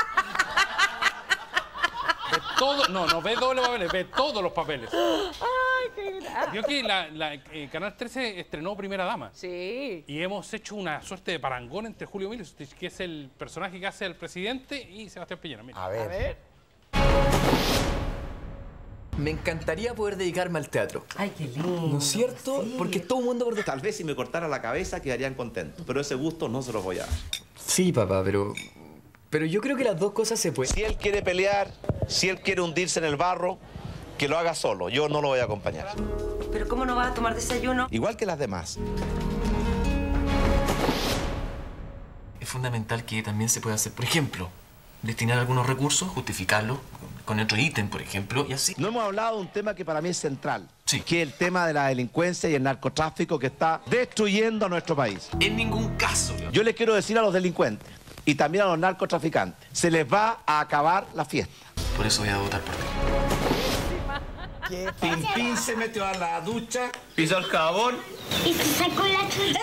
Speaker 1: Todo, no ve doble papeles, ve todos los papeles.
Speaker 3: Ay, qué gracia.
Speaker 1: Vio que Canal 13 estrenó Primera Dama.
Speaker 3: Sí.
Speaker 1: Y hemos hecho una suerte de parangón entre Julio Milostich, que es el personaje que hace el presidente, y Sebastián Piñera. Mira.
Speaker 12: A ver.
Speaker 13: Me encantaría poder dedicarme al teatro.
Speaker 7: Ay, qué lindo.
Speaker 13: ¿No es cierto?
Speaker 7: Sí.
Speaker 13: Porque todo el mundo por detrás.
Speaker 14: Tal vez si me cortara la cabeza quedarían contentos, pero ese gusto no se los voy a dar.
Speaker 13: Sí, papá, pero yo creo que las dos cosas se pueden.
Speaker 14: Si él quiere pelear, si él quiere hundirse en el barro, que lo haga solo. Yo no lo voy a acompañar.
Speaker 4: ¿Pero cómo no vas a tomar desayuno?
Speaker 14: Igual que las demás.
Speaker 13: Es fundamental que también se pueda hacer, por ejemplo, destinar algunos recursos, justificarlos con otro ítem, por ejemplo, y así.
Speaker 14: No hemos hablado de un tema que para mí es central.
Speaker 13: Sí.
Speaker 14: Que es el tema de la delincuencia y el narcotráfico que está destruyendo a nuestro país.
Speaker 13: En ningún caso.
Speaker 14: Yo les quiero decir a los delincuentes y también a los narcotraficantes, se les va a acabar la fiesta.
Speaker 13: Por eso voy a votar por ti.
Speaker 14: Pimpín se metió a la ducha, pisó el jabón.
Speaker 2: Y se sacó la chucha.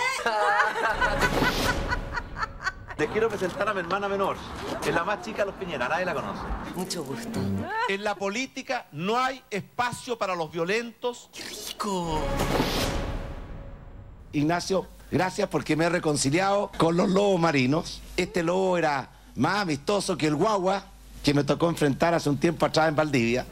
Speaker 14: Les quiero presentar a mi hermana menor. Es la más chica de los Piñera, nadie la conoce.
Speaker 4: Mucho gusto.
Speaker 14: En la política no hay espacio para los violentos.
Speaker 13: ¡Qué rico!
Speaker 14: Ignacio, gracias porque me he reconciliado con los lobos marinos. Este lobo era más amistoso que el guagua que me tocó enfrentar hace un tiempo atrás en Valdivia.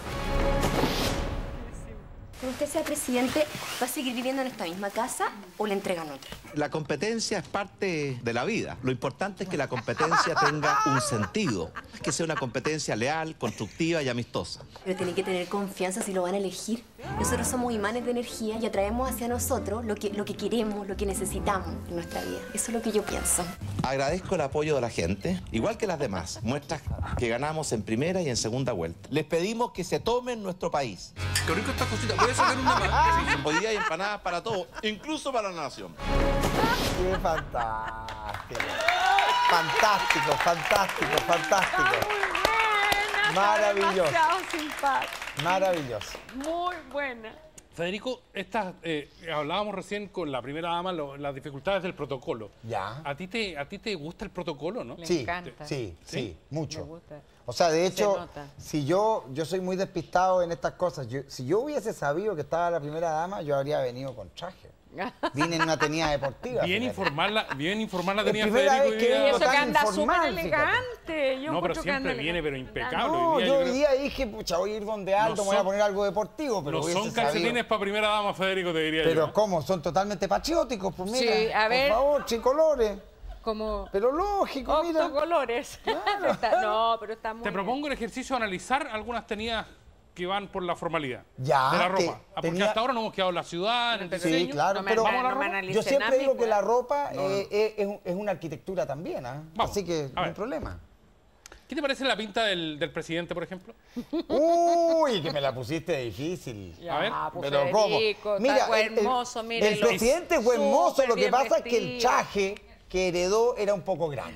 Speaker 15: Cuando usted sea presidente, ¿va a seguir viviendo en esta misma casa o le entregan otra?
Speaker 14: La competencia es parte de la vida. Lo importante es que la competencia tenga un sentido. Que sea una competencia leal, constructiva y amistosa.
Speaker 15: Pero tiene que tener confianza si lo van a elegir. Nosotros somos imanes de energía y atraemos hacia nosotros lo que queremos, lo que necesitamos en nuestra vida. Eso es lo que yo pienso.
Speaker 14: Agradezco el apoyo de la gente, igual que las demás. Muestras que ganamos en primera y en segunda vuelta. Les pedimos que se tomen nuestro país.
Speaker 13: Qué rico esta cosita. ¿Puedes sacar una más?
Speaker 14: Hoy día hay empanadas para todos, incluso para la nación.
Speaker 12: Qué fantástico. Fantástico, fantástico, fantástico. Maravilloso.
Speaker 3: Demasiado simpático.
Speaker 12: Maravilloso.
Speaker 3: Muy buena.
Speaker 1: Federico, hablábamos recién con la primera dama las dificultades del protocolo.
Speaker 12: Ya.
Speaker 1: ¿A ti te gusta el protocolo, no?
Speaker 12: Sí,
Speaker 3: encanta.
Speaker 12: sí, mucho.
Speaker 3: Me gusta.
Speaker 12: O sea, de hecho,
Speaker 3: nota.
Speaker 12: si yo soy muy despistado en estas cosas. Si yo hubiese sabido que estaba la primera dama, yo habría venido con traje. Vine en una tenida deportiva.
Speaker 1: Bien informarla tenía
Speaker 12: primera
Speaker 1: Federico.
Speaker 12: vez que
Speaker 1: hoy día.
Speaker 3: Y eso que
Speaker 12: tan
Speaker 3: anda súper
Speaker 12: informal,
Speaker 3: elegante. Yo
Speaker 1: No, pero
Speaker 3: encuentro que anda
Speaker 1: siempre viene,
Speaker 3: elegante.
Speaker 1: pero impecable.
Speaker 12: No,
Speaker 1: Hoy día
Speaker 12: yo
Speaker 1: yo
Speaker 12: hoy
Speaker 1: creo-
Speaker 12: día dije, pucha, voy a ir donde Aldo, me voy a
Speaker 1: son-
Speaker 12: poner algo deportivo, pero
Speaker 1: No
Speaker 12: hubiese
Speaker 1: son
Speaker 12: sabido.
Speaker 1: calcetines para primera dama, Federico, te diría
Speaker 12: Pero
Speaker 1: yo.
Speaker 12: ¿cómo? Son totalmente patrióticos, pues mira.
Speaker 3: Sí, a ver.
Speaker 12: Por favor, tricolores.
Speaker 3: Como
Speaker 12: Pero lógico, mira.
Speaker 3: octocolores. No, pero está muy
Speaker 1: Te propongo el ejercicio de analizar algunas tenidas que van por la formalidad
Speaker 12: Ya,
Speaker 1: de la
Speaker 12: que
Speaker 1: ropa. Porque
Speaker 12: tenía-
Speaker 1: hasta ahora no hemos quedado en la ciudad, en el
Speaker 3: Pero
Speaker 12: Sí,
Speaker 1: diseño.
Speaker 12: claro,
Speaker 3: no me-
Speaker 12: pero
Speaker 3: no me
Speaker 12: yo
Speaker 3: analicen
Speaker 12: siempre
Speaker 3: a mí,
Speaker 12: digo que
Speaker 3: pues.
Speaker 12: la ropa es una arquitectura también, ¿ah?
Speaker 1: Vamos,
Speaker 12: Así que no
Speaker 1: a
Speaker 12: hay
Speaker 1: ver.
Speaker 12: problema.
Speaker 1: ¿Qué te parece la pinta del presidente, por ejemplo?
Speaker 12: Uy, que me la pusiste difícil.
Speaker 1: A ver.
Speaker 3: pues
Speaker 12: Pero ¿cómo?
Speaker 3: Federico,
Speaker 12: Mira,
Speaker 3: está hermoso, mire.
Speaker 12: el presidente fue hermoso, lo que pasa es que el
Speaker 3: traje
Speaker 12: traje que heredó era un poco grande.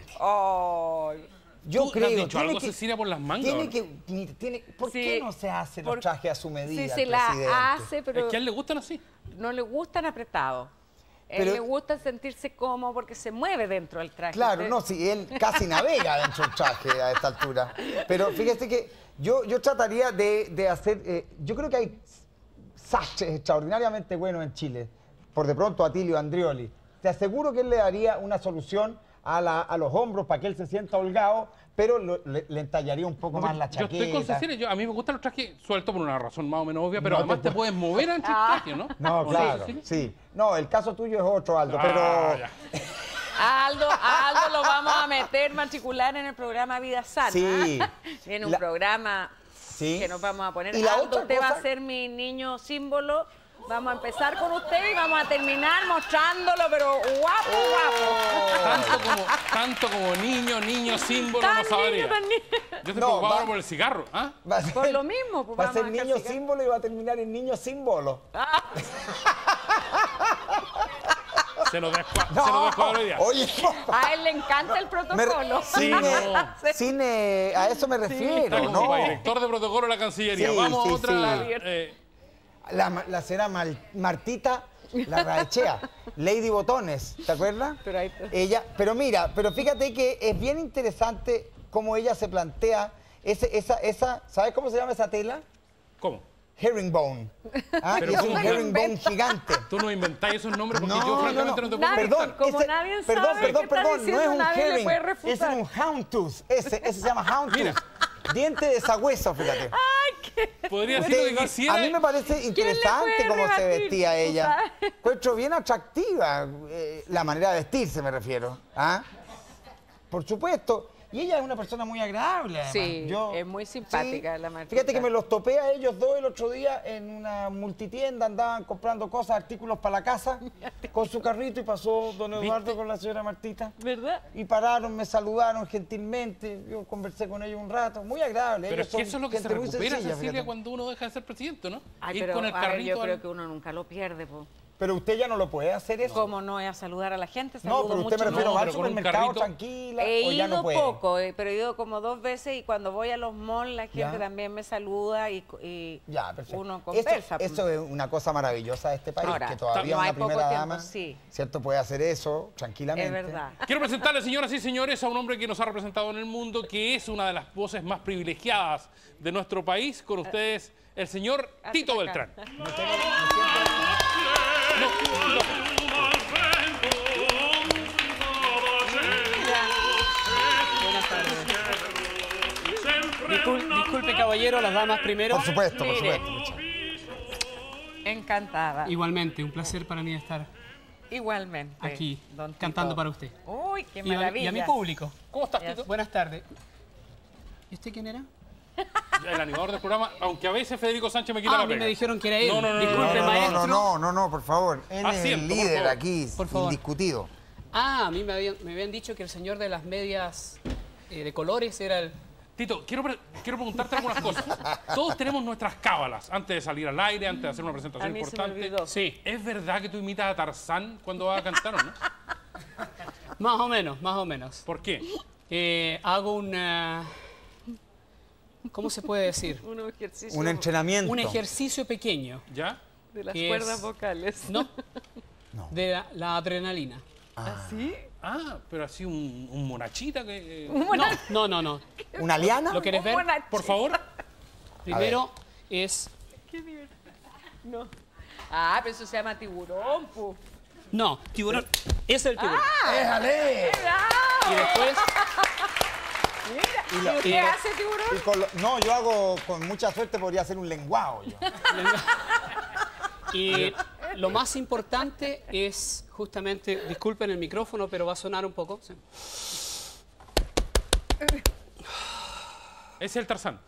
Speaker 12: Yo
Speaker 1: ¿Tú le has
Speaker 12: creo
Speaker 1: dicho algo, Cecilia, por las mangas,
Speaker 12: Tiene
Speaker 1: o no?
Speaker 12: ¿Por
Speaker 3: Sí,
Speaker 12: qué no se hace los
Speaker 3: por-
Speaker 12: trajes a su medida?
Speaker 3: Sí,
Speaker 12: al
Speaker 3: se la
Speaker 12: presidente?
Speaker 3: hace, pero
Speaker 1: Es que a él le gustan así.
Speaker 3: no le gustan apretados. Él
Speaker 12: Pero-
Speaker 3: le gusta sentirse cómodo porque se mueve dentro del traje.
Speaker 12: Claro,
Speaker 3: Usted-
Speaker 12: no, si él casi navega dentro del traje a esta altura. Pero fíjese que yo trataría de hacer... yo creo que hay sastres extraordinariamente buenos en Chile. Por de pronto Atilio Andrioli. Te aseguro que él le daría una solución a los hombros para que él se sienta holgado, pero le entallaría un poco más la
Speaker 1: Yo
Speaker 12: chaqueta.
Speaker 1: estoy con Cecilia, a mí me gustan los trajes sueltos por una razón más o menos obvia, pero
Speaker 12: No
Speaker 1: además
Speaker 12: te
Speaker 1: te puedes mover entre el traje, ¿no?
Speaker 12: No,
Speaker 1: ¿O no,
Speaker 12: claro,
Speaker 1: Cecilia?
Speaker 12: sí. No, el caso tuyo es otro, Aldo,
Speaker 1: Ah,
Speaker 12: pero...
Speaker 1: ya.
Speaker 3: A Aldo lo vamos a meter, matricular en el programa Vida Sana.
Speaker 12: Sí.
Speaker 3: Viene un
Speaker 12: La-
Speaker 3: programa
Speaker 12: Sí.
Speaker 3: que nos vamos a poner.
Speaker 12: Y la
Speaker 3: Aldo,
Speaker 12: otra
Speaker 3: usted va
Speaker 12: cosa-
Speaker 3: a ser mi niño símbolo Vamos a empezar con usted y vamos a terminar mostrándolo, pero guapo,
Speaker 1: Tanto como niño, símbolo, no sabría. Yo estoy preocupado ahora por el cigarro. ¿Ah?
Speaker 3: Por lo mismo. Pues
Speaker 12: va a ser niño símbolo y va a terminar en niño símbolo.
Speaker 1: Se nos descuadra hoy día.
Speaker 12: Oye,
Speaker 3: a él le encanta el protocolo.
Speaker 12: A eso me refiero,
Speaker 1: sí,
Speaker 12: ¿no?
Speaker 1: Director de protocolo de la Cancillería. Vamos a otra.
Speaker 12: La señora Martita Larraechea, Lady Botones, ¿te acuerdas? Pero mira, fíjate que es bien interesante cómo ella se plantea ¿sabes cómo se llama esa tela?
Speaker 1: ¿Cómo?
Speaker 12: Herringbone.
Speaker 1: Pero
Speaker 12: es un herringbone gigante.
Speaker 1: Tú no inventás esos nombres porque yo francamente no te puedo
Speaker 12: Perdón, perdón, no es un herring, es un houndtooth. Ese se llama houndtooth. Diente de sagüeso, fíjate.
Speaker 1: Podría ser que quisiera.
Speaker 12: A mí me parece interesante cómo se vestía ella. Encuentro bien atractiva, la manera de vestirse me refiero. Por supuesto. Y ella es una persona muy agradable, además.
Speaker 3: Sí, es muy simpática la Martita.
Speaker 12: Fíjate que me los topé a ellos dos el otro día en una multitienda, andaban comprando cosas, artículos para la casa, con su carrito y pasó don Eduardo con la señora Martita.
Speaker 3: ¿Verdad?
Speaker 12: Y pararon, me saludaron gentilmente, yo conversé con ellos un rato, muy agradable.
Speaker 1: Pero es que eso es lo que se recupera, Cecilia, cuando uno deja de ser presidente, ¿no?
Speaker 3: Ir con el carrito. Yo creo que uno nunca lo pierde, po.
Speaker 12: Pero usted ya no lo puede hacer eso.
Speaker 3: ¿Cómo no voy a saludar a la gente?
Speaker 12: No, pero usted me refiero, va al supermercado tranquila o ya no puede.
Speaker 3: He ido poco, pero he ido como 2 veces y cuando voy a los malls la gente también me saluda y uno conversa.
Speaker 12: Eso es una cosa maravillosa de este país, que todavía una primera dama, ¿cierto? Puede hacer eso tranquilamente.
Speaker 3: Es verdad.
Speaker 1: Quiero presentarles, señoras y señores, a un hombre que nos ha representado en el mundo, que es una de las voces más privilegiadas de nuestro país. Con ustedes, el señor Tito Beltrán.
Speaker 16: Disculpe, caballero, las damas primero.
Speaker 12: Por supuesto.
Speaker 3: Encantada.
Speaker 16: Igualmente, un placer para mí estar aquí, cantando para usted.
Speaker 3: Uy, qué maravilla.
Speaker 16: Y a mi público.
Speaker 1: ¿Cómo estás, Tito?
Speaker 16: Buenas tardes. ¿Y usted quién era?
Speaker 1: El animador del programa, aunque a veces Federico Sánchez me quita la pega.
Speaker 16: A mí me dijeron que era él.
Speaker 1: No,
Speaker 16: disculpe, maestro.
Speaker 12: No, por favor. Él es el líder aquí, indiscutido.
Speaker 16: A mí me habían dicho que el señor de las medias de colores era el...
Speaker 1: Tito, quiero preguntarte algunas cosas. Todos tenemos nuestras cábalas antes de salir al aire, antes de hacer una presentación importante.
Speaker 3: Se me olvidó.
Speaker 1: Sí. ¿Es verdad que tú imitas a Tarzán cuando vas a cantar o no?
Speaker 16: Más o menos.
Speaker 1: ¿Por qué?
Speaker 16: Hago una... ¿Cómo se puede decir?
Speaker 12: Un entrenamiento.
Speaker 16: Un ejercicio pequeño.
Speaker 1: ¿Ya?
Speaker 3: De las cuerdas vocales.
Speaker 16: No. De la adrenalina.
Speaker 3: ¿Así?
Speaker 1: Pero así un monachita que...
Speaker 16: No.
Speaker 12: ¿Una liana?
Speaker 16: ¿Lo querés ver?
Speaker 1: Por favor.
Speaker 16: Primero es...
Speaker 3: Qué divertido. No. Pero eso se llama tiburón, pu.
Speaker 16: No, tiburón. Es el tiburón.
Speaker 12: ¡Déjale!
Speaker 16: Y después...
Speaker 3: Mira, ¿y usted hace tiburón?
Speaker 12: No, yo hago, con mucha suerte, podría hacer un lenguado yo.
Speaker 16: Y lo más importante es justamente, disculpen el micrófono, pero va a sonar un poco. Sí.
Speaker 1: ¿Es el Tarzán?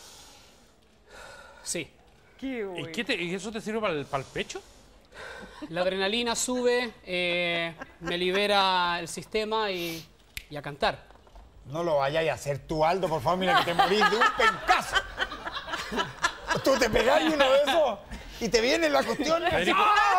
Speaker 16: Sí.
Speaker 1: ¿Y eso te sirve para el pecho?
Speaker 16: La adrenalina sube, me libera el sistema y a cantar.
Speaker 12: No lo vayas a hacer tú, Aldo, por favor, mira que te morís de un pencazo. Tú te pegás uno de esos y te viene la cuestión.
Speaker 1: Federico,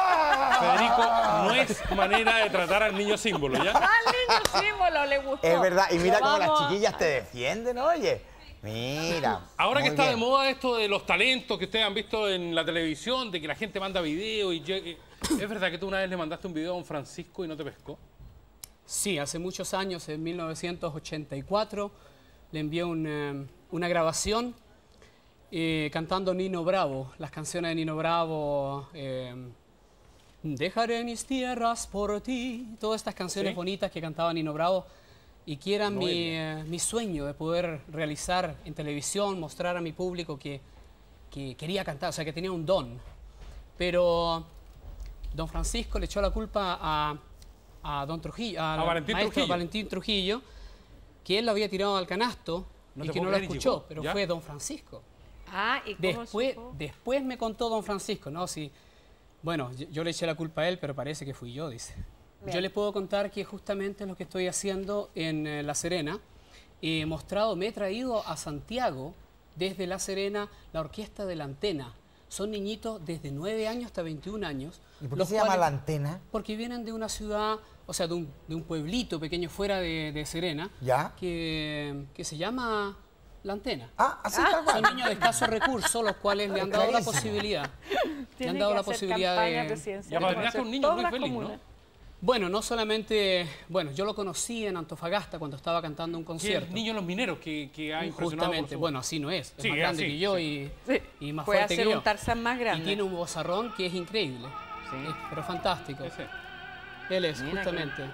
Speaker 1: no es manera de tratar al niño símbolo, ¿ya?
Speaker 3: Al niño símbolo le gustó.
Speaker 12: Es verdad, y mira cómo las chiquillas te defienden, oye. Mira.
Speaker 1: Ahora que está de moda esto de los talentos que ustedes han visto en la televisión, de que la gente manda videos ¿es verdad que tú una vez le mandaste un video a don Francisco y no te pescó?
Speaker 16: Sí, hace muchos años, en 1984, le envié una grabación cantando Nino Bravo, las canciones de Nino Bravo, Dejaré mis tierras por ti, todas estas canciones bonitas que cantaba Nino Bravo y que eran mi sueño de poder realizar en televisión, mostrar a mi público que quería cantar, o sea, que tenía un don. Pero don Francisco le echó la culpa a don Trujillo, Valentín Trujillo, que él lo había tirado al canasto y que no lo escuchó, pero fue don Francisco.
Speaker 3: ¿Y cómo
Speaker 16: después me contó don Francisco, ¿no? Si Bueno, yo le eché la culpa a él, pero parece que fui yo, dice.
Speaker 3: Bien.
Speaker 16: Yo le puedo contar que justamente lo que estoy haciendo en La Serena, me he traído a Santiago, desde La Serena, la orquesta de La Antena. Son niñitos desde 9 años hasta 21 años.
Speaker 12: ¿Y por qué se llama La Antena?
Speaker 16: Porque vienen de una ciudad, o sea, de un pueblito pequeño fuera de Serena,
Speaker 12: ¿Ya?
Speaker 16: que se llama La Antena.
Speaker 12: Ah, así tal cual.
Speaker 16: Son niños de escasos recursos, los cuales le han dado la posibilidad. Le han dado la posibilidad de...
Speaker 1: Ya padrinaste a un niño muy feliz, ¿no?
Speaker 16: Bueno, no solamente... Bueno, yo lo conocí en Antofagasta cuando estaba cantando un concierto.
Speaker 1: El niño de los mineros que ha impresionado.
Speaker 16: Justamente, bueno, así no es. Es más grande que yo y más
Speaker 3: Puede
Speaker 16: fuerte que
Speaker 3: hacer
Speaker 16: yo.
Speaker 3: un Tarzán más grande.
Speaker 16: Y tiene un vozarrón que es increíble. Pero fantástico. Él es,
Speaker 3: Mira
Speaker 16: justamente.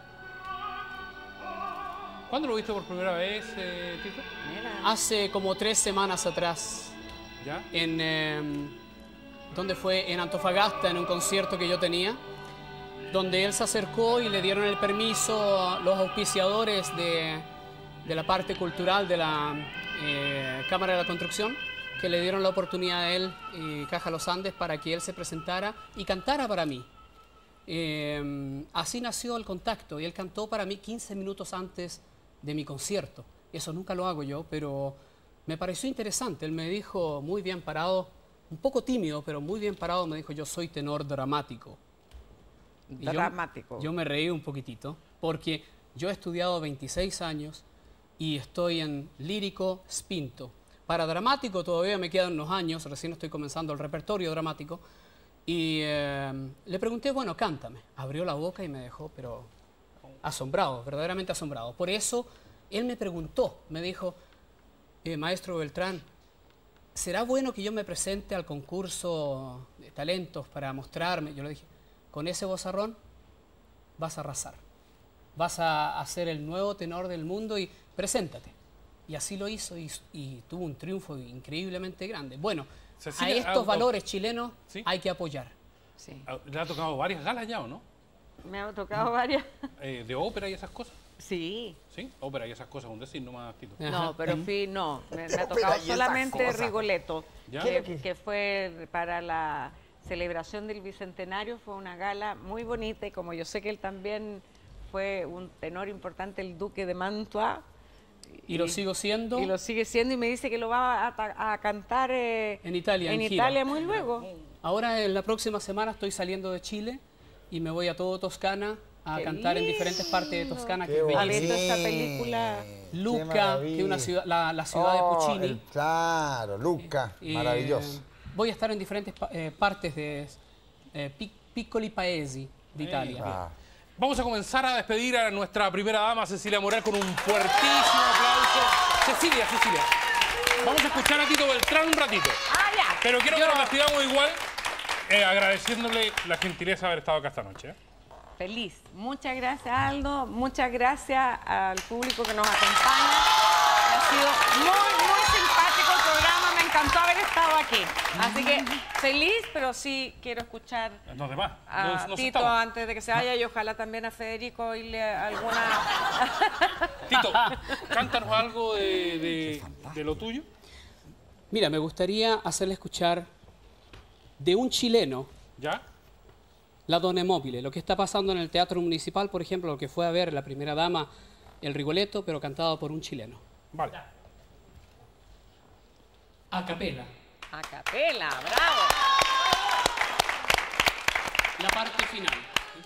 Speaker 1: ¿Cuándo lo viste por primera vez, Tito?
Speaker 16: Hace como 3 semanas atrás.
Speaker 1: ¿Ya?
Speaker 16: ¿Dónde fue? En Antofagasta, en un concierto que yo tenía, donde él se acercó y le dieron el permiso a los auspiciadores de la parte cultural de la Cámara de la Construcción, que le dieron la oportunidad a él y Caja Los Andes para que él se presentara y cantara para mí. Así nació el contacto y él cantó para mí 15 minutos antes de mi concierto. Eso nunca lo hago yo, pero me pareció interesante. Él me dijo, muy bien parado, un poco tímido, pero muy bien parado, me dijo, yo soy tenor dramático. Y
Speaker 3: Dramático.
Speaker 16: yo me reí un poquitito, porque yo he estudiado 26 años y estoy en lírico spinto. Para dramático todavía me quedan unos años, recién estoy comenzando el repertorio dramático. Y le pregunté, bueno, cántame. Abrió la boca y me dejó, pero asombrado, verdaderamente asombrado. Por eso él me preguntó, me dijo, maestro Beltrán, ¿será bueno que yo me presente al concurso de talentos para mostrarme? Yo le dije, con ese vozarrón vas a arrasar. Vas a ser el nuevo tenor del mundo y preséntate. Y así lo hizo y tuvo un triunfo increíblemente grande. Bueno, a estos valores chilenos hay que apoyar.
Speaker 3: Sí.
Speaker 1: ¿Le ha tocado varias galas ya o no?
Speaker 3: Me ha tocado varias.
Speaker 1: ¿De ópera y esas cosas?
Speaker 3: Sí.
Speaker 1: ¿Sí? Ópera y esas cosas, un decir nomás, Tito.
Speaker 3: No, pero me ha tocado solamente Rigoletto, que fue para la celebración del Bicentenario. Fue una gala muy bonita y como yo sé que él también fue un tenor importante, el Duque de Mantua.
Speaker 16: ¿Y lo sigo siendo?
Speaker 3: Y lo sigue siendo y me dice que lo va a cantar
Speaker 16: en Italia,
Speaker 3: en
Speaker 16: gira.
Speaker 3: Italia muy luego.
Speaker 16: Ahora en la próxima semana estoy saliendo de Chile y me voy a todo Toscana a cantar en diferentes partes de Toscana. Que
Speaker 3: ¿Ha visto esta película?
Speaker 16: Lucca, que es una ciudad, la ciudad de Puccini.
Speaker 12: Claro, Lucca, maravilloso.
Speaker 16: Voy a estar en diferentes partes de piccoli paesi de Italia.
Speaker 1: Vamos a comenzar a despedir a nuestra primera dama, Cecilia Morel, con un fuertísimo aplauso. Cecilia. Vamos a escuchar a Tito Beltrán un ratito. Pero quiero que nos despidamos igual, agradeciéndole la gentileza de haber estado acá esta noche.
Speaker 3: Feliz. Muchas gracias, Aldo. Muchas gracias al público que nos acompaña. Ha sido muy simpático el programa. Me encantó haber estado aquí. Así que feliz, pero sí quiero escuchar
Speaker 1: los demás.
Speaker 3: A Tito antes de que se vaya y ojalá también a Federico oírle alguna...
Speaker 1: Tito, cántanos algo de lo tuyo.
Speaker 16: Mira, me gustaría hacerle escuchar de un chileno.
Speaker 1: ¿Ya?
Speaker 16: La Donna Mobile, lo que está pasando en el Teatro Municipal, por ejemplo, lo que fue a ver la primera dama, el Rigoletto, pero cantado por un chileno.
Speaker 1: Vale.
Speaker 16: A capela.
Speaker 3: A capela, bravo.
Speaker 16: La parte final.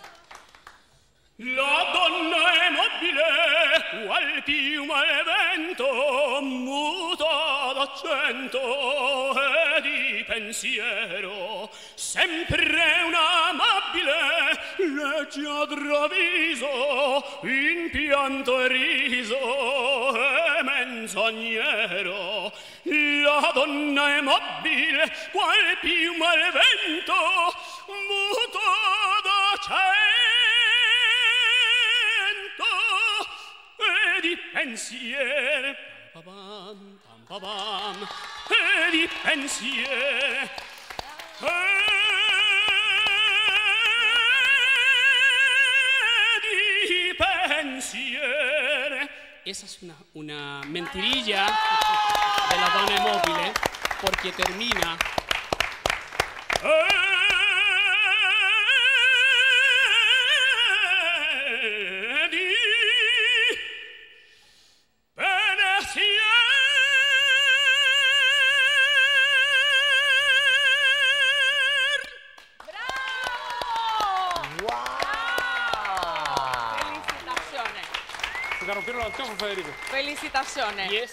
Speaker 17: La donna è mobile, qual piuma al vento, muta d'accento e di pensiero, sempre un'amabile, leggiadro viso, in pianto e riso e menzognero. La donna è mobile, qual piuma al vento, muta d'accento e di pensier e di pensier e di pensier.
Speaker 16: Esa es una mentirilla de la Donna Mobile, porque termina
Speaker 1: rompieron los anteojos, Federico.
Speaker 3: Felicitaciones.
Speaker 16: Yes.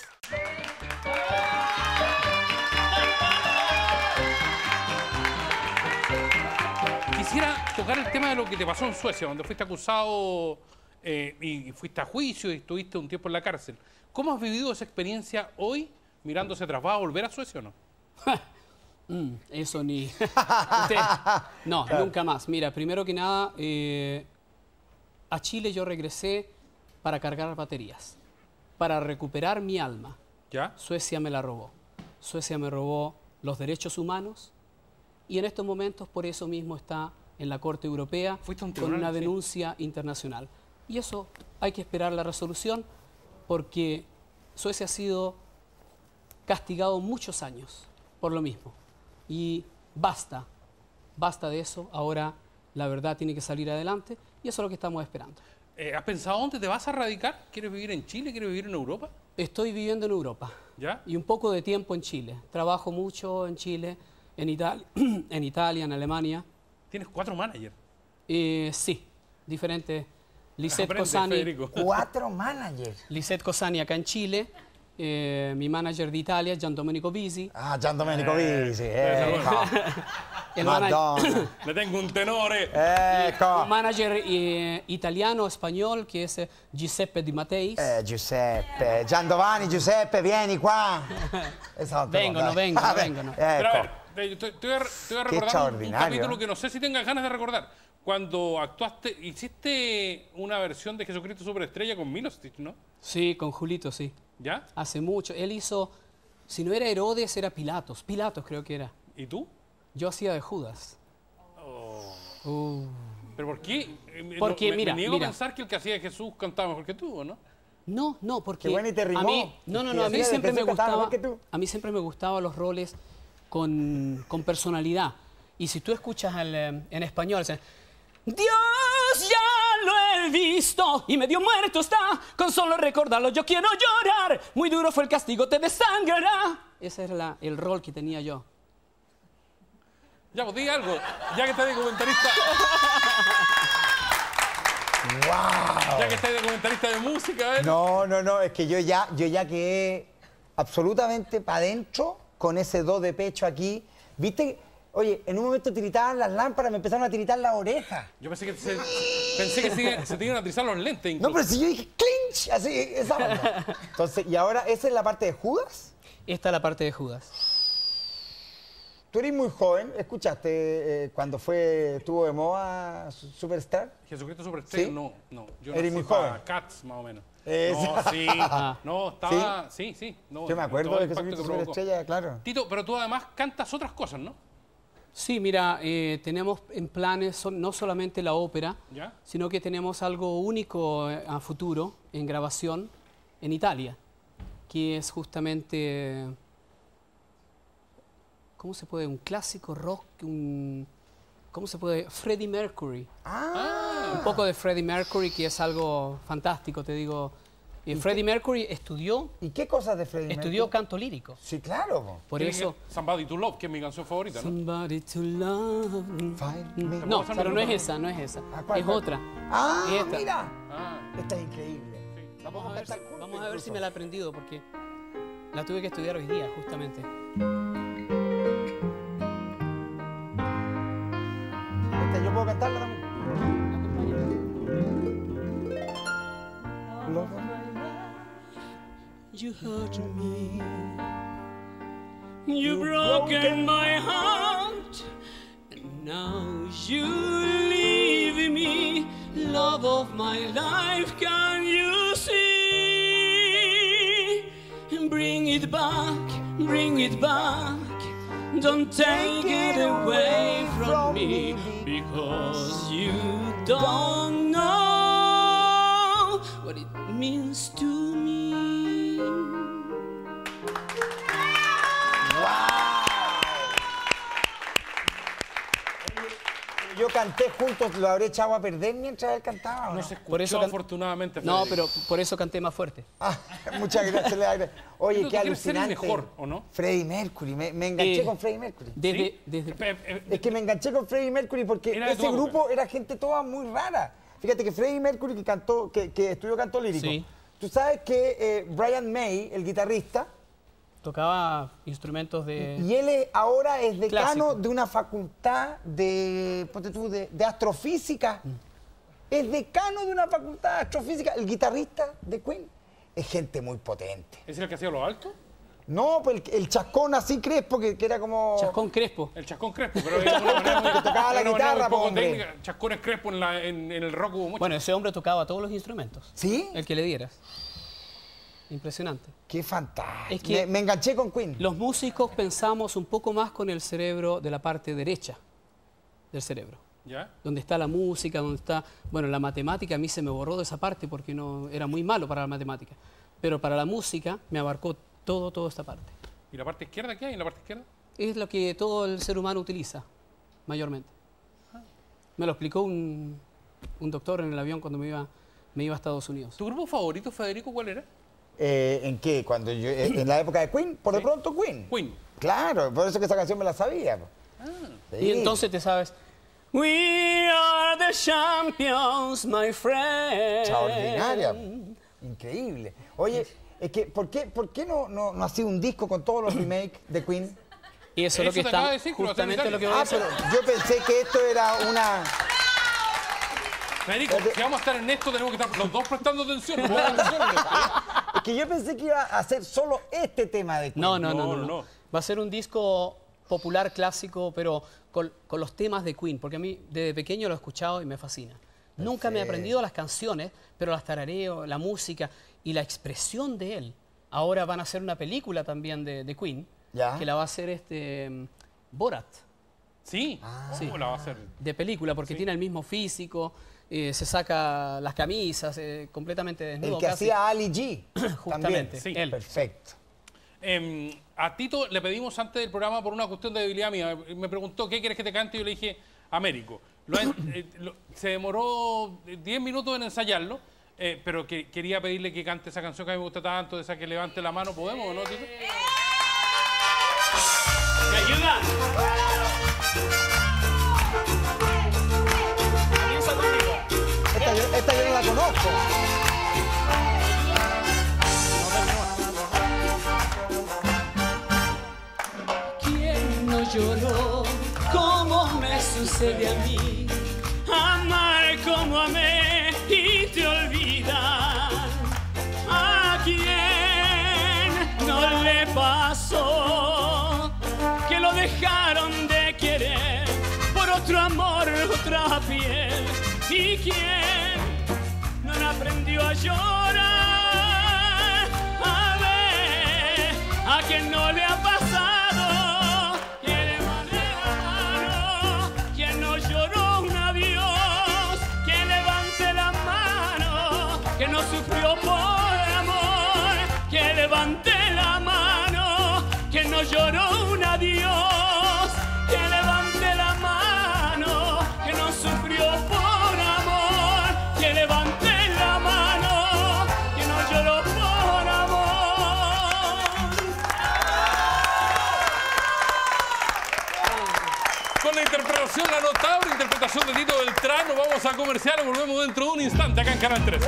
Speaker 1: Quisiera tocar el tema de lo que te pasó en Suecia, donde fuiste acusado y fuiste a juicio y estuviste un tiempo en la cárcel. ¿Cómo has vivido esa experiencia hoy mirándose atrás? ¿Vas a volver a Suecia o no?
Speaker 16: Eso ni... No, nunca más. Mira, primero que nada, a Chile yo regresé para cargar baterías, para recuperar mi alma.
Speaker 1: ¿Ya?
Speaker 16: Suecia me la robó. Suecia me robó los derechos humanos y en estos momentos por eso mismo está en la Corte Europea con una denuncia internacional. Y eso hay que esperar la resolución porque Suecia ha sido castigado muchos años por lo mismo. Y basta de eso. Ahora la verdad tiene que salir adelante y eso es lo que estamos esperando.
Speaker 1: ¿Has pensado dónde te vas a radicar? ¿Quieres vivir en Chile? ¿Quieres vivir en Europa?
Speaker 16: Estoy viviendo en Europa.
Speaker 1: ¿Ya?
Speaker 16: Y un poco de tiempo en Chile. Trabajo mucho en Chile, en Italia, en Alemania.
Speaker 1: ¿Tienes 4 managers?
Speaker 16: Sí, diferentes. Lisette Cosani.
Speaker 12: 4 managers.
Speaker 16: Lisette Cosani acá en Chile. Mi manager de Italia, Gian Domenico Bisi.
Speaker 12: Ah, Gian Domenico Bisi.
Speaker 1: Madonna. Le tengo un tenore.
Speaker 16: Un manager italiano, español, que es Giuseppe Di Matteis.
Speaker 12: Giuseppe. Giandomani, Giuseppe, vieni qua. Esatto.
Speaker 16: Vengono.
Speaker 1: Pero a ver, te voy a recordar un capítulo que no sé si tengas ganas de recordar. Cuando actuaste, hiciste una versión de Jesucristo Superestrella con Milostich, ¿no?
Speaker 16: Sí, con Julito, sí.
Speaker 1: ¿Ya?
Speaker 16: Hace mucho. Él hizo, si no era Herodes, era Pilatos. Pilatos creo que era.
Speaker 1: ¿Y tú?
Speaker 16: Yo hacía de Judas.
Speaker 1: ¿Pero por qué?
Speaker 16: Porque,
Speaker 1: me niego a pensar que el que hacía de Jesús cantaba mejor que tú, ¿o no?
Speaker 16: No, porque...
Speaker 12: Qué bueno, y te rimó.
Speaker 16: A mí, no, a mí siempre me gustaba... A mí siempre me gustaban los roles con personalidad. Y si tú escuchas en español, Dios ya lo he visto y medio muerto está, con solo recordarlo yo quiero llorar, muy duro fue el castigo, te desangrará. Ese era el rol que tenía yo.
Speaker 1: Ya, pues diga algo, ya que estás de comentarista.
Speaker 12: ¡Wow!
Speaker 1: Ya que estás de comentarista de música, ¿ves?
Speaker 12: No, es que yo ya quedé absolutamente para adentro con ese do de pecho aquí. ¿Viste? Oye, en un momento tiritaban las lámparas, me empezaron a tiritar las orejas.
Speaker 1: Yo pensé que se te iban a trizar los lentes incluso.
Speaker 12: No, pero si yo dije clinch, así, esa onda. Entonces, ¿y ahora esa es la parte de Judas?
Speaker 16: Esta es la parte de Judas.
Speaker 12: Tú eres muy joven, ¿escuchaste cuando estuvo de moda Superstar?
Speaker 1: Jesucristo Superestrella,
Speaker 12: ¿Sí?
Speaker 1: no. Yo
Speaker 12: eres
Speaker 1: nací
Speaker 12: muy joven.
Speaker 1: Cats, más o menos.
Speaker 12: No,
Speaker 1: sí. No, estaba... Sí. No,
Speaker 12: yo me acuerdo de Jesucristo Superestrella, claro.
Speaker 1: Tito, pero tú además cantas otras cosas, ¿no?
Speaker 16: Sí, mira, tenemos en planes no solamente la ópera,
Speaker 1: ¿ya?
Speaker 16: Sino que tenemos algo único a futuro en grabación en Italia, que es justamente, ¿cómo se puede? Un clásico rock, ¿cómo se puede? Freddie Mercury. Un poco de Freddie Mercury, que es algo fantástico, te digo. Freddie Mercury estudió...
Speaker 12: ¿Y qué cosas de Freddie Mercury?
Speaker 16: Estudió canto lírico.
Speaker 12: Sí, claro.
Speaker 16: Por eso...
Speaker 1: Somebody to Love, que es mi canción favorita, ¿no?
Speaker 16: Somebody to Love... No, pero no es esa.
Speaker 12: ¿Cuál?
Speaker 16: Es otra.
Speaker 12: Esta. Mira. Esta es increíble.
Speaker 16: Sí. Vamos a ver si me la he aprendido, porque la tuve que estudiar hoy día, justamente.
Speaker 12: ¿Yo puedo cantarla también?
Speaker 17: You hurt me, you've broken my heart, and now you leave me, love of my life, can you see? Bring it back, don't take it away from me, because you don't know what it means to me.
Speaker 12: Yo canté juntos, lo habré echado a perder mientras él cantaba.
Speaker 1: No se escuchó, afortunadamente.
Speaker 16: No, pero por eso canté más fuerte.
Speaker 12: Muchas gracias. Oye, qué alucinante.
Speaker 1: Ser mejor, ¿o no?
Speaker 12: Freddie Mercury, me enganché con Freddie Mercury. Es que me enganché con Freddie Mercury porque ese grupo era gente toda muy rara. Fíjate que Freddie Mercury que estudió canto lírico, Tú sabes que Brian May, el guitarrista,
Speaker 16: tocaba instrumentos de...
Speaker 12: Y él ahora es decano
Speaker 16: clásico.
Speaker 12: de una facultad de, ponte tú, de astrofísica. Es decano de una facultad de astrofísica. El guitarrista de Queen es gente muy potente.
Speaker 1: ¿Es el que hacía los altos?
Speaker 12: No, pues el chascón así Crespo, que era como...
Speaker 16: Chascón Crespo.
Speaker 1: El chascón Crespo, pero
Speaker 12: que tocaba la guitarra,
Speaker 1: poco
Speaker 12: hombre.
Speaker 1: técnica. Chascones Crespo en el rock hubo mucho.
Speaker 16: Bueno, ese hombre tocaba todos los instrumentos.
Speaker 12: ¿Sí?
Speaker 16: El que le dieras. Impresionante.
Speaker 12: Qué fantástico.
Speaker 16: Es que
Speaker 12: me enganché con Queen.
Speaker 16: Los músicos pensamos un poco más con el cerebro de la parte derecha del cerebro.
Speaker 1: ¿Ya?
Speaker 16: Donde está la música, donde está... Bueno, la matemática a mí se me borró de esa parte porque no era muy malo para la matemática. Pero para la música me abarcó toda esta parte.
Speaker 1: ¿Y la parte izquierda qué hay en la parte izquierda?
Speaker 16: Es lo que todo el ser humano utiliza, mayormente. Me lo explicó un doctor en el avión cuando me iba a Estados Unidos.
Speaker 1: ¿Tu grupo favorito, Federico, cuál era?
Speaker 12: ¿En qué? Cuando yo, en la época de Queen, por de pronto Queen.
Speaker 1: Queen.
Speaker 12: Claro, por eso que esa canción me la sabía. Sí.
Speaker 16: Y entonces te sabes... We are the champions, my friend.
Speaker 12: Extraordinaria. Increíble. Oye, es que, ¿por qué no ha sido un disco con todos los remakes de Queen?
Speaker 16: Y eso es lo que está justamente lo que voy a hacer.
Speaker 12: Pero yo pensé que esto era una...
Speaker 1: Federico, si vamos a estar en esto, tenemos que estar los dos prestando atención. No podemos atención.
Speaker 12: Es que yo pensé que iba a hacer solo este tema de Queen.
Speaker 16: No. Va a ser un disco popular, clásico, pero con los temas de Queen, porque a mí desde pequeño lo he escuchado y me fascina. Nunca me he aprendido las canciones, pero las tarareo, la música y la expresión de él. Ahora van a hacer una película también de Queen, que la va a hacer Borat.
Speaker 1: ¿Sí?
Speaker 16: Sí.
Speaker 1: ¿Cómo la va a hacer?
Speaker 16: De película, porque tiene el mismo físico, se saca las camisas, completamente desnudo.
Speaker 12: El que hacía Ali G.
Speaker 16: Justamente,
Speaker 1: sí.
Speaker 16: él.
Speaker 12: Perfecto.
Speaker 1: A Tito le pedimos antes del programa por una cuestión de debilidad mía. Me preguntó, ¿qué quieres que te cante? Y yo le dije, Américo. Se demoró 10 minutos en ensayarlo, pero quería pedirle que cante esa canción que a mí me gusta tanto, de esa que levante la mano. ¿Podemos o no, Tito?
Speaker 17: ¿Me ayuda? Comienza conmigo.
Speaker 12: Esta yo no la conozco.
Speaker 17: ¿Quién no lloró como me sucede a mí? Amar como amé y te olvidar. ¿A quién no le pasó que lo dejaron de querer por otro amor, otra piel? ¿Y quién no aprendió a llorar? A ver, ¿a quién no le ha pasado? Que levante la mano. ¿Quién no lloró un adiós? Que levante la mano. Que no sufrió por amor. Que levante la mano. Que no lloró un adiós. Que levante la mano. Que no sufrió por amor. Que levante la mano. Que no lloró por amor.
Speaker 1: Con la interpretación, la notable interpretación de Tito Beltrán, nos vamos a comercial y volvemos dentro de un instante acá en Canal 13.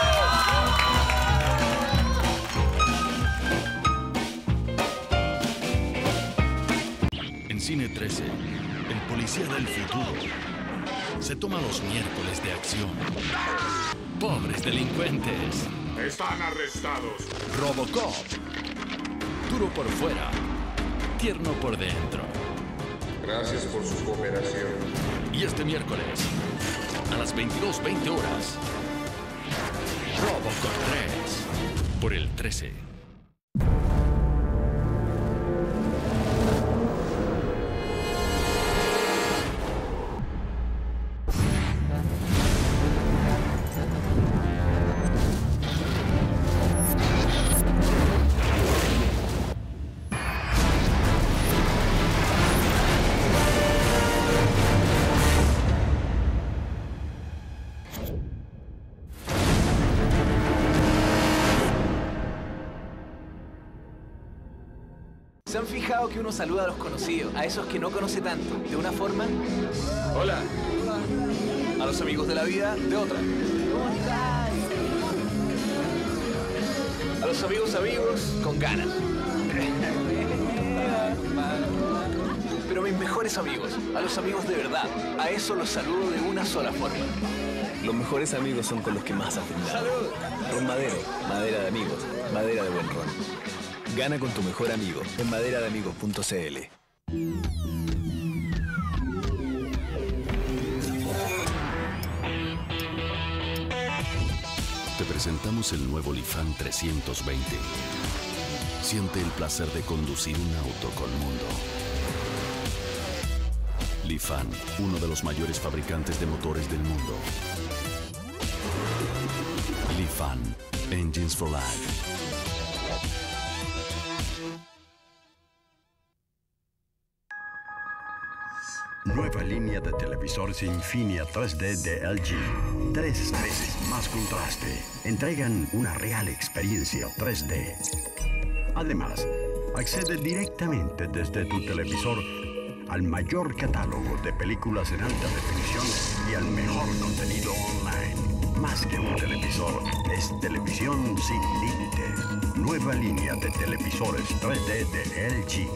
Speaker 18: En Cine 13, el policía del futuro se toma los miércoles de acción. Pobres delincuentes.
Speaker 19: Están arrestados.
Speaker 18: Robocop. Duro por fuera, tierno por dentro.
Speaker 19: Gracias por su cooperación.
Speaker 18: Y este miércoles, a las 22:20 horas, Robocop 3, por el 13.
Speaker 10: ¿Se han fijado que uno saluda a los conocidos, a esos que no conoce tanto, de una forma? Hola. A los amigos de la vida, de otra. A los amigos con ganas. Pero mis mejores amigos, a los amigos de verdad, a eso los saludo de una sola forma.
Speaker 20: Los mejores amigos son con los que más has brindado. Ron Madero, madera de amigos, madera de buen ron. Gana con tu mejor amigo en maderadeamigos.cl.
Speaker 18: Te presentamos el nuevo Lifan 320. Siente el placer de conducir un auto con mundo. Lifan, uno de los mayores fabricantes de motores del mundo. Lifan, Engines for Life.
Speaker 21: Nueva línea de televisores Infinia 3D de LG. 3 veces más contraste. Entregan una real experiencia 3D. Además, accede directamente desde tu televisor al mayor catálogo de películas en alta definición y al mejor contenido online. Más que un televisor, es televisión sin límites. Nueva línea de televisores 3D de LG.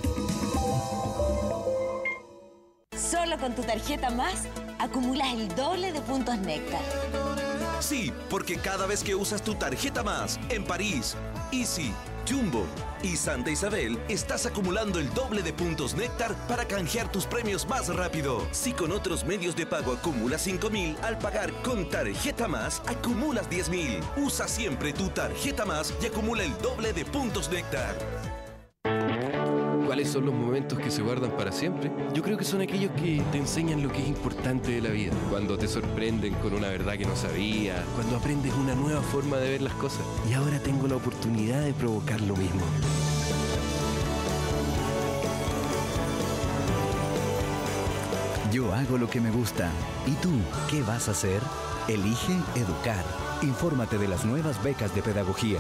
Speaker 22: Solo con tu tarjeta Más acumulas el doble de puntos Néctar.
Speaker 23: Sí, porque cada vez que usas tu tarjeta Más en París, Easy, Jumbo y Santa Isabel, estás acumulando el doble de puntos Néctar para canjear tus premios más rápido. Si con otros medios de pago acumulas 5.000, al pagar con tarjeta Más, acumulas 10.000. Usa siempre tu tarjeta Más y acumula el doble de puntos Néctar.
Speaker 20: ¿Cuáles son los momentos que se guardan para siempre? Yo creo que son aquellos que te enseñan lo que es importante de la vida. Cuando te sorprenden con una verdad que no sabías, cuando aprendes una nueva forma de ver las cosas. Y ahora tengo la oportunidad de provocar lo mismo.
Speaker 24: Yo hago lo que me gusta. ¿Y tú, qué vas a hacer? Elige educar. Infórmate de las nuevas becas de pedagogía.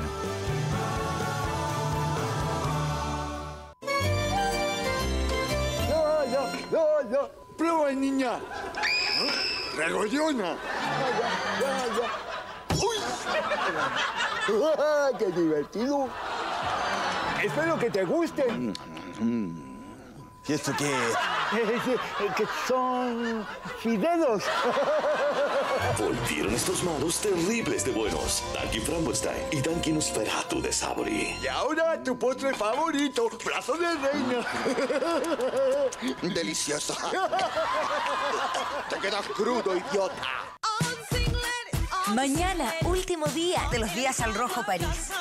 Speaker 11: ¡Prueba, niña! ¡Regollona! ¡Uy! ¡Qué divertido! Espero que te guste. ¿Y esto qué es? Que son fideos.
Speaker 25: Volvieron estos malos terribles de buenos. Dunkin' Framboestein y Dunkin' Nosferatu de Sabory.
Speaker 11: Y ahora tu postre favorito, brazo de reina.
Speaker 25: Delicioso.
Speaker 11: Te quedas crudo, idiota.
Speaker 22: Mañana, último día de los días al Rojo París.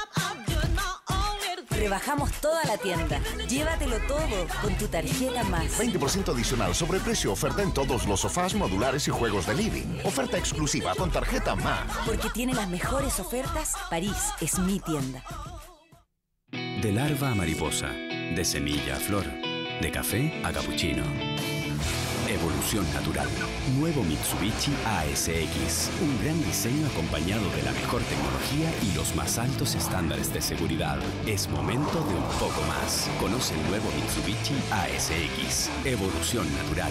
Speaker 22: Rebajamos toda la tienda. Llévatelo todo con tu tarjeta Más.
Speaker 26: 20% adicional sobre precio. Oferta en todos los sofás modulares y juegos de living. Oferta exclusiva con tarjeta Más.
Speaker 22: Porque tiene las mejores ofertas, París es mi tienda.
Speaker 27: De larva a mariposa, de semilla a flor, de café a capuchino. Evolución natural. Nuevo Mitsubishi ASX. Un gran diseño acompañado de la mejor tecnología y los más altos estándares de seguridad. Es momento de un poco más. Conoce el nuevo Mitsubishi ASX. Evolución natural.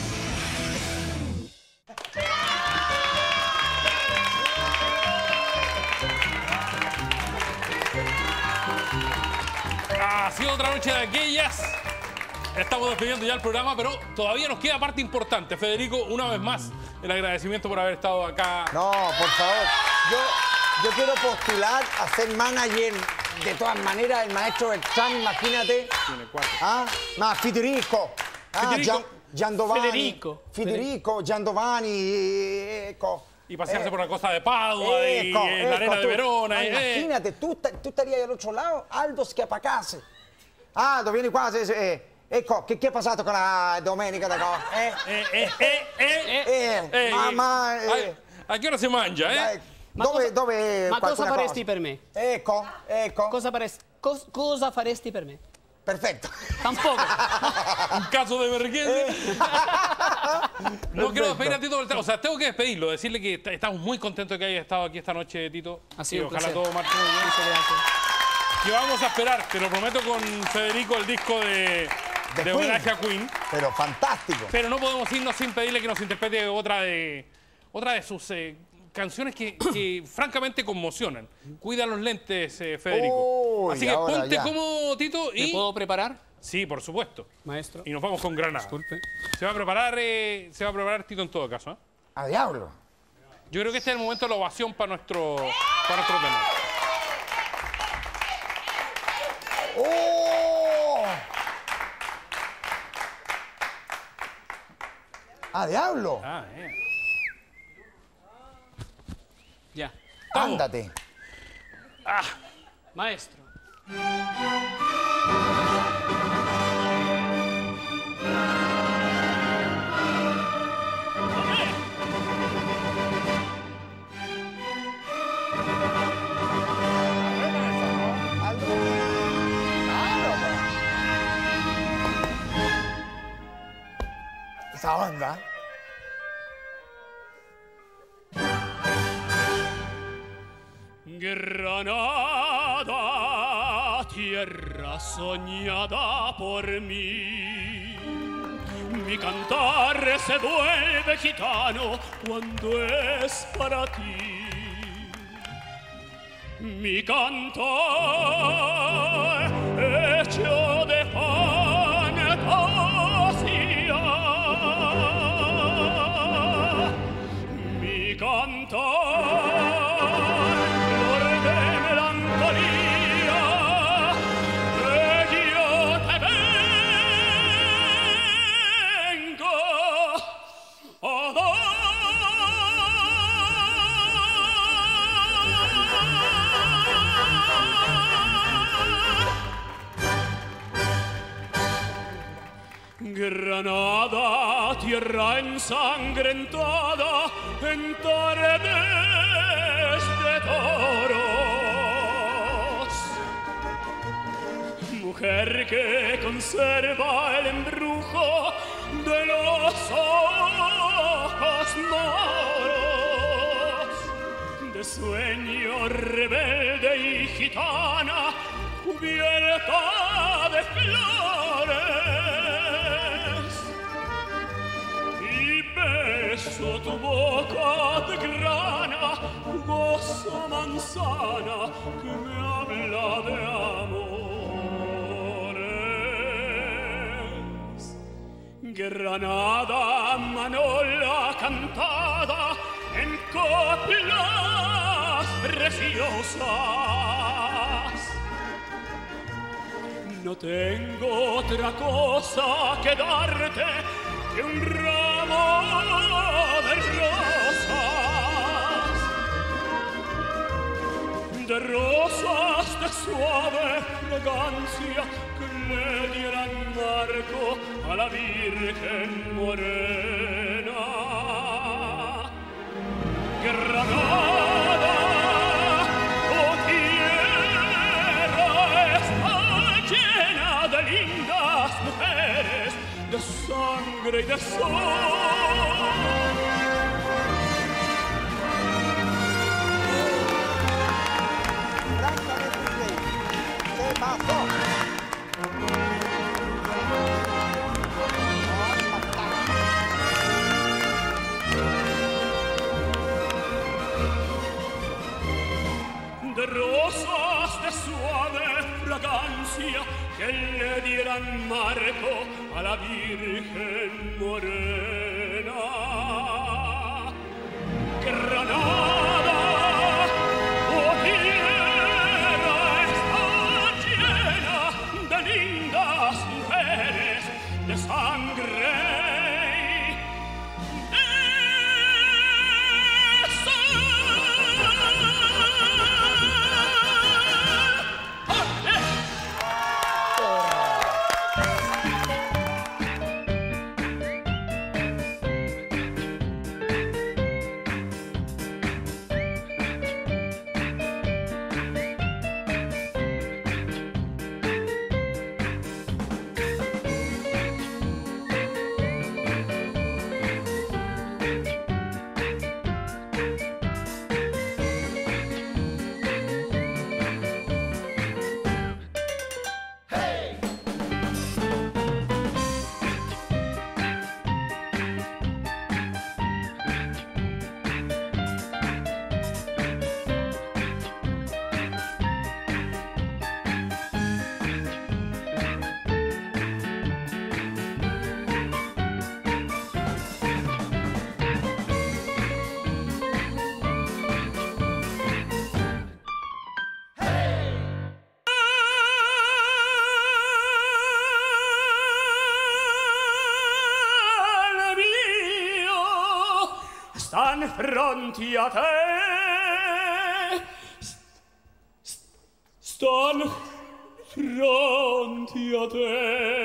Speaker 1: Ha sido otra noche de aquellas. Estamos despidiendo ya el programa, pero todavía nos queda parte importante. Federico, una vez más, el agradecimiento por haber estado acá.
Speaker 12: No, por favor. Yo quiero postular a ser manager. De todas maneras, el maestro Beltrán, imagínate.
Speaker 1: Tiene 4.
Speaker 12: Ah, más Federico.
Speaker 1: Federico,
Speaker 12: Giandovani, ecco.
Speaker 1: Y pasearse por la costa de Padua, y la arena de Verona.
Speaker 12: Imagínate, tú estarías al otro lado, Aldo Schiapacase. Aldo, vieni qua. Ecco, che è passato con la domenica da qua?
Speaker 1: A che ora si mangia,
Speaker 12: Dove
Speaker 16: ma cosa faresti per me?
Speaker 12: Ecco.
Speaker 16: Cosa faresti per me?
Speaker 12: Perfecto.
Speaker 16: Tampoco.
Speaker 1: Un caso de emergencia. No quiero despedir a Tito Beltrán. O sea, tengo que despedirlo, decirle que estamos muy contentos de que haya estado aquí esta noche, Tito.
Speaker 16: Así
Speaker 1: ojalá todo marche muy bien. Y vamos a esperar, te lo prometo, con Federico, el disco de homenaje a Queen.
Speaker 12: Pero fantástico.
Speaker 1: Pero no podemos irnos sin pedirle que nos interprete otra de sus canciones que francamente conmocionan. Cuida los lentes, Federico. Así que ponte cómodo, Tito.
Speaker 16: ¿Me puedo preparar?
Speaker 1: Sí, por supuesto.
Speaker 16: Maestro.
Speaker 1: Y nos vamos con Granada.
Speaker 16: Disculpe.
Speaker 1: Se va a preparar Tito en todo caso.
Speaker 12: ¡A diablo!
Speaker 1: Yo creo que este es el momento de la ovación para nuestro tenor.
Speaker 12: ¡Oh! ¡A diablo!
Speaker 16: Ya.
Speaker 12: Ándate.
Speaker 16: Maestro.
Speaker 12: Esa onda.
Speaker 17: Granada, tierra soñada por mí. Mi cantar se vuelve gitano cuando es para ti. Mi cantar hecho de fantasía. Mi cantar Granada, tierra ensangrentada en tardes de toros. Mujer que conserva el embrujo de los ojos moros. De sueño rebelde y gitana, cubierta de flores. Beso tu boca de grana, jugosa manzana que me habla de amores. Granada, manola cantada en coplas preciosas. No tengo otra cosa que darte que un ramo de rosas de suave fragancia que le dieran marco a la Virgen morena. Granada, oh tierra, está llena de lindas mujeres, de sangre y de sol. De rosas de suave fragancia que le dieran marco a la Virgen morena. Granada, oh tierra, está llena de lindas mujeres, de sangre. stan pronti a te. Stan pronti a te.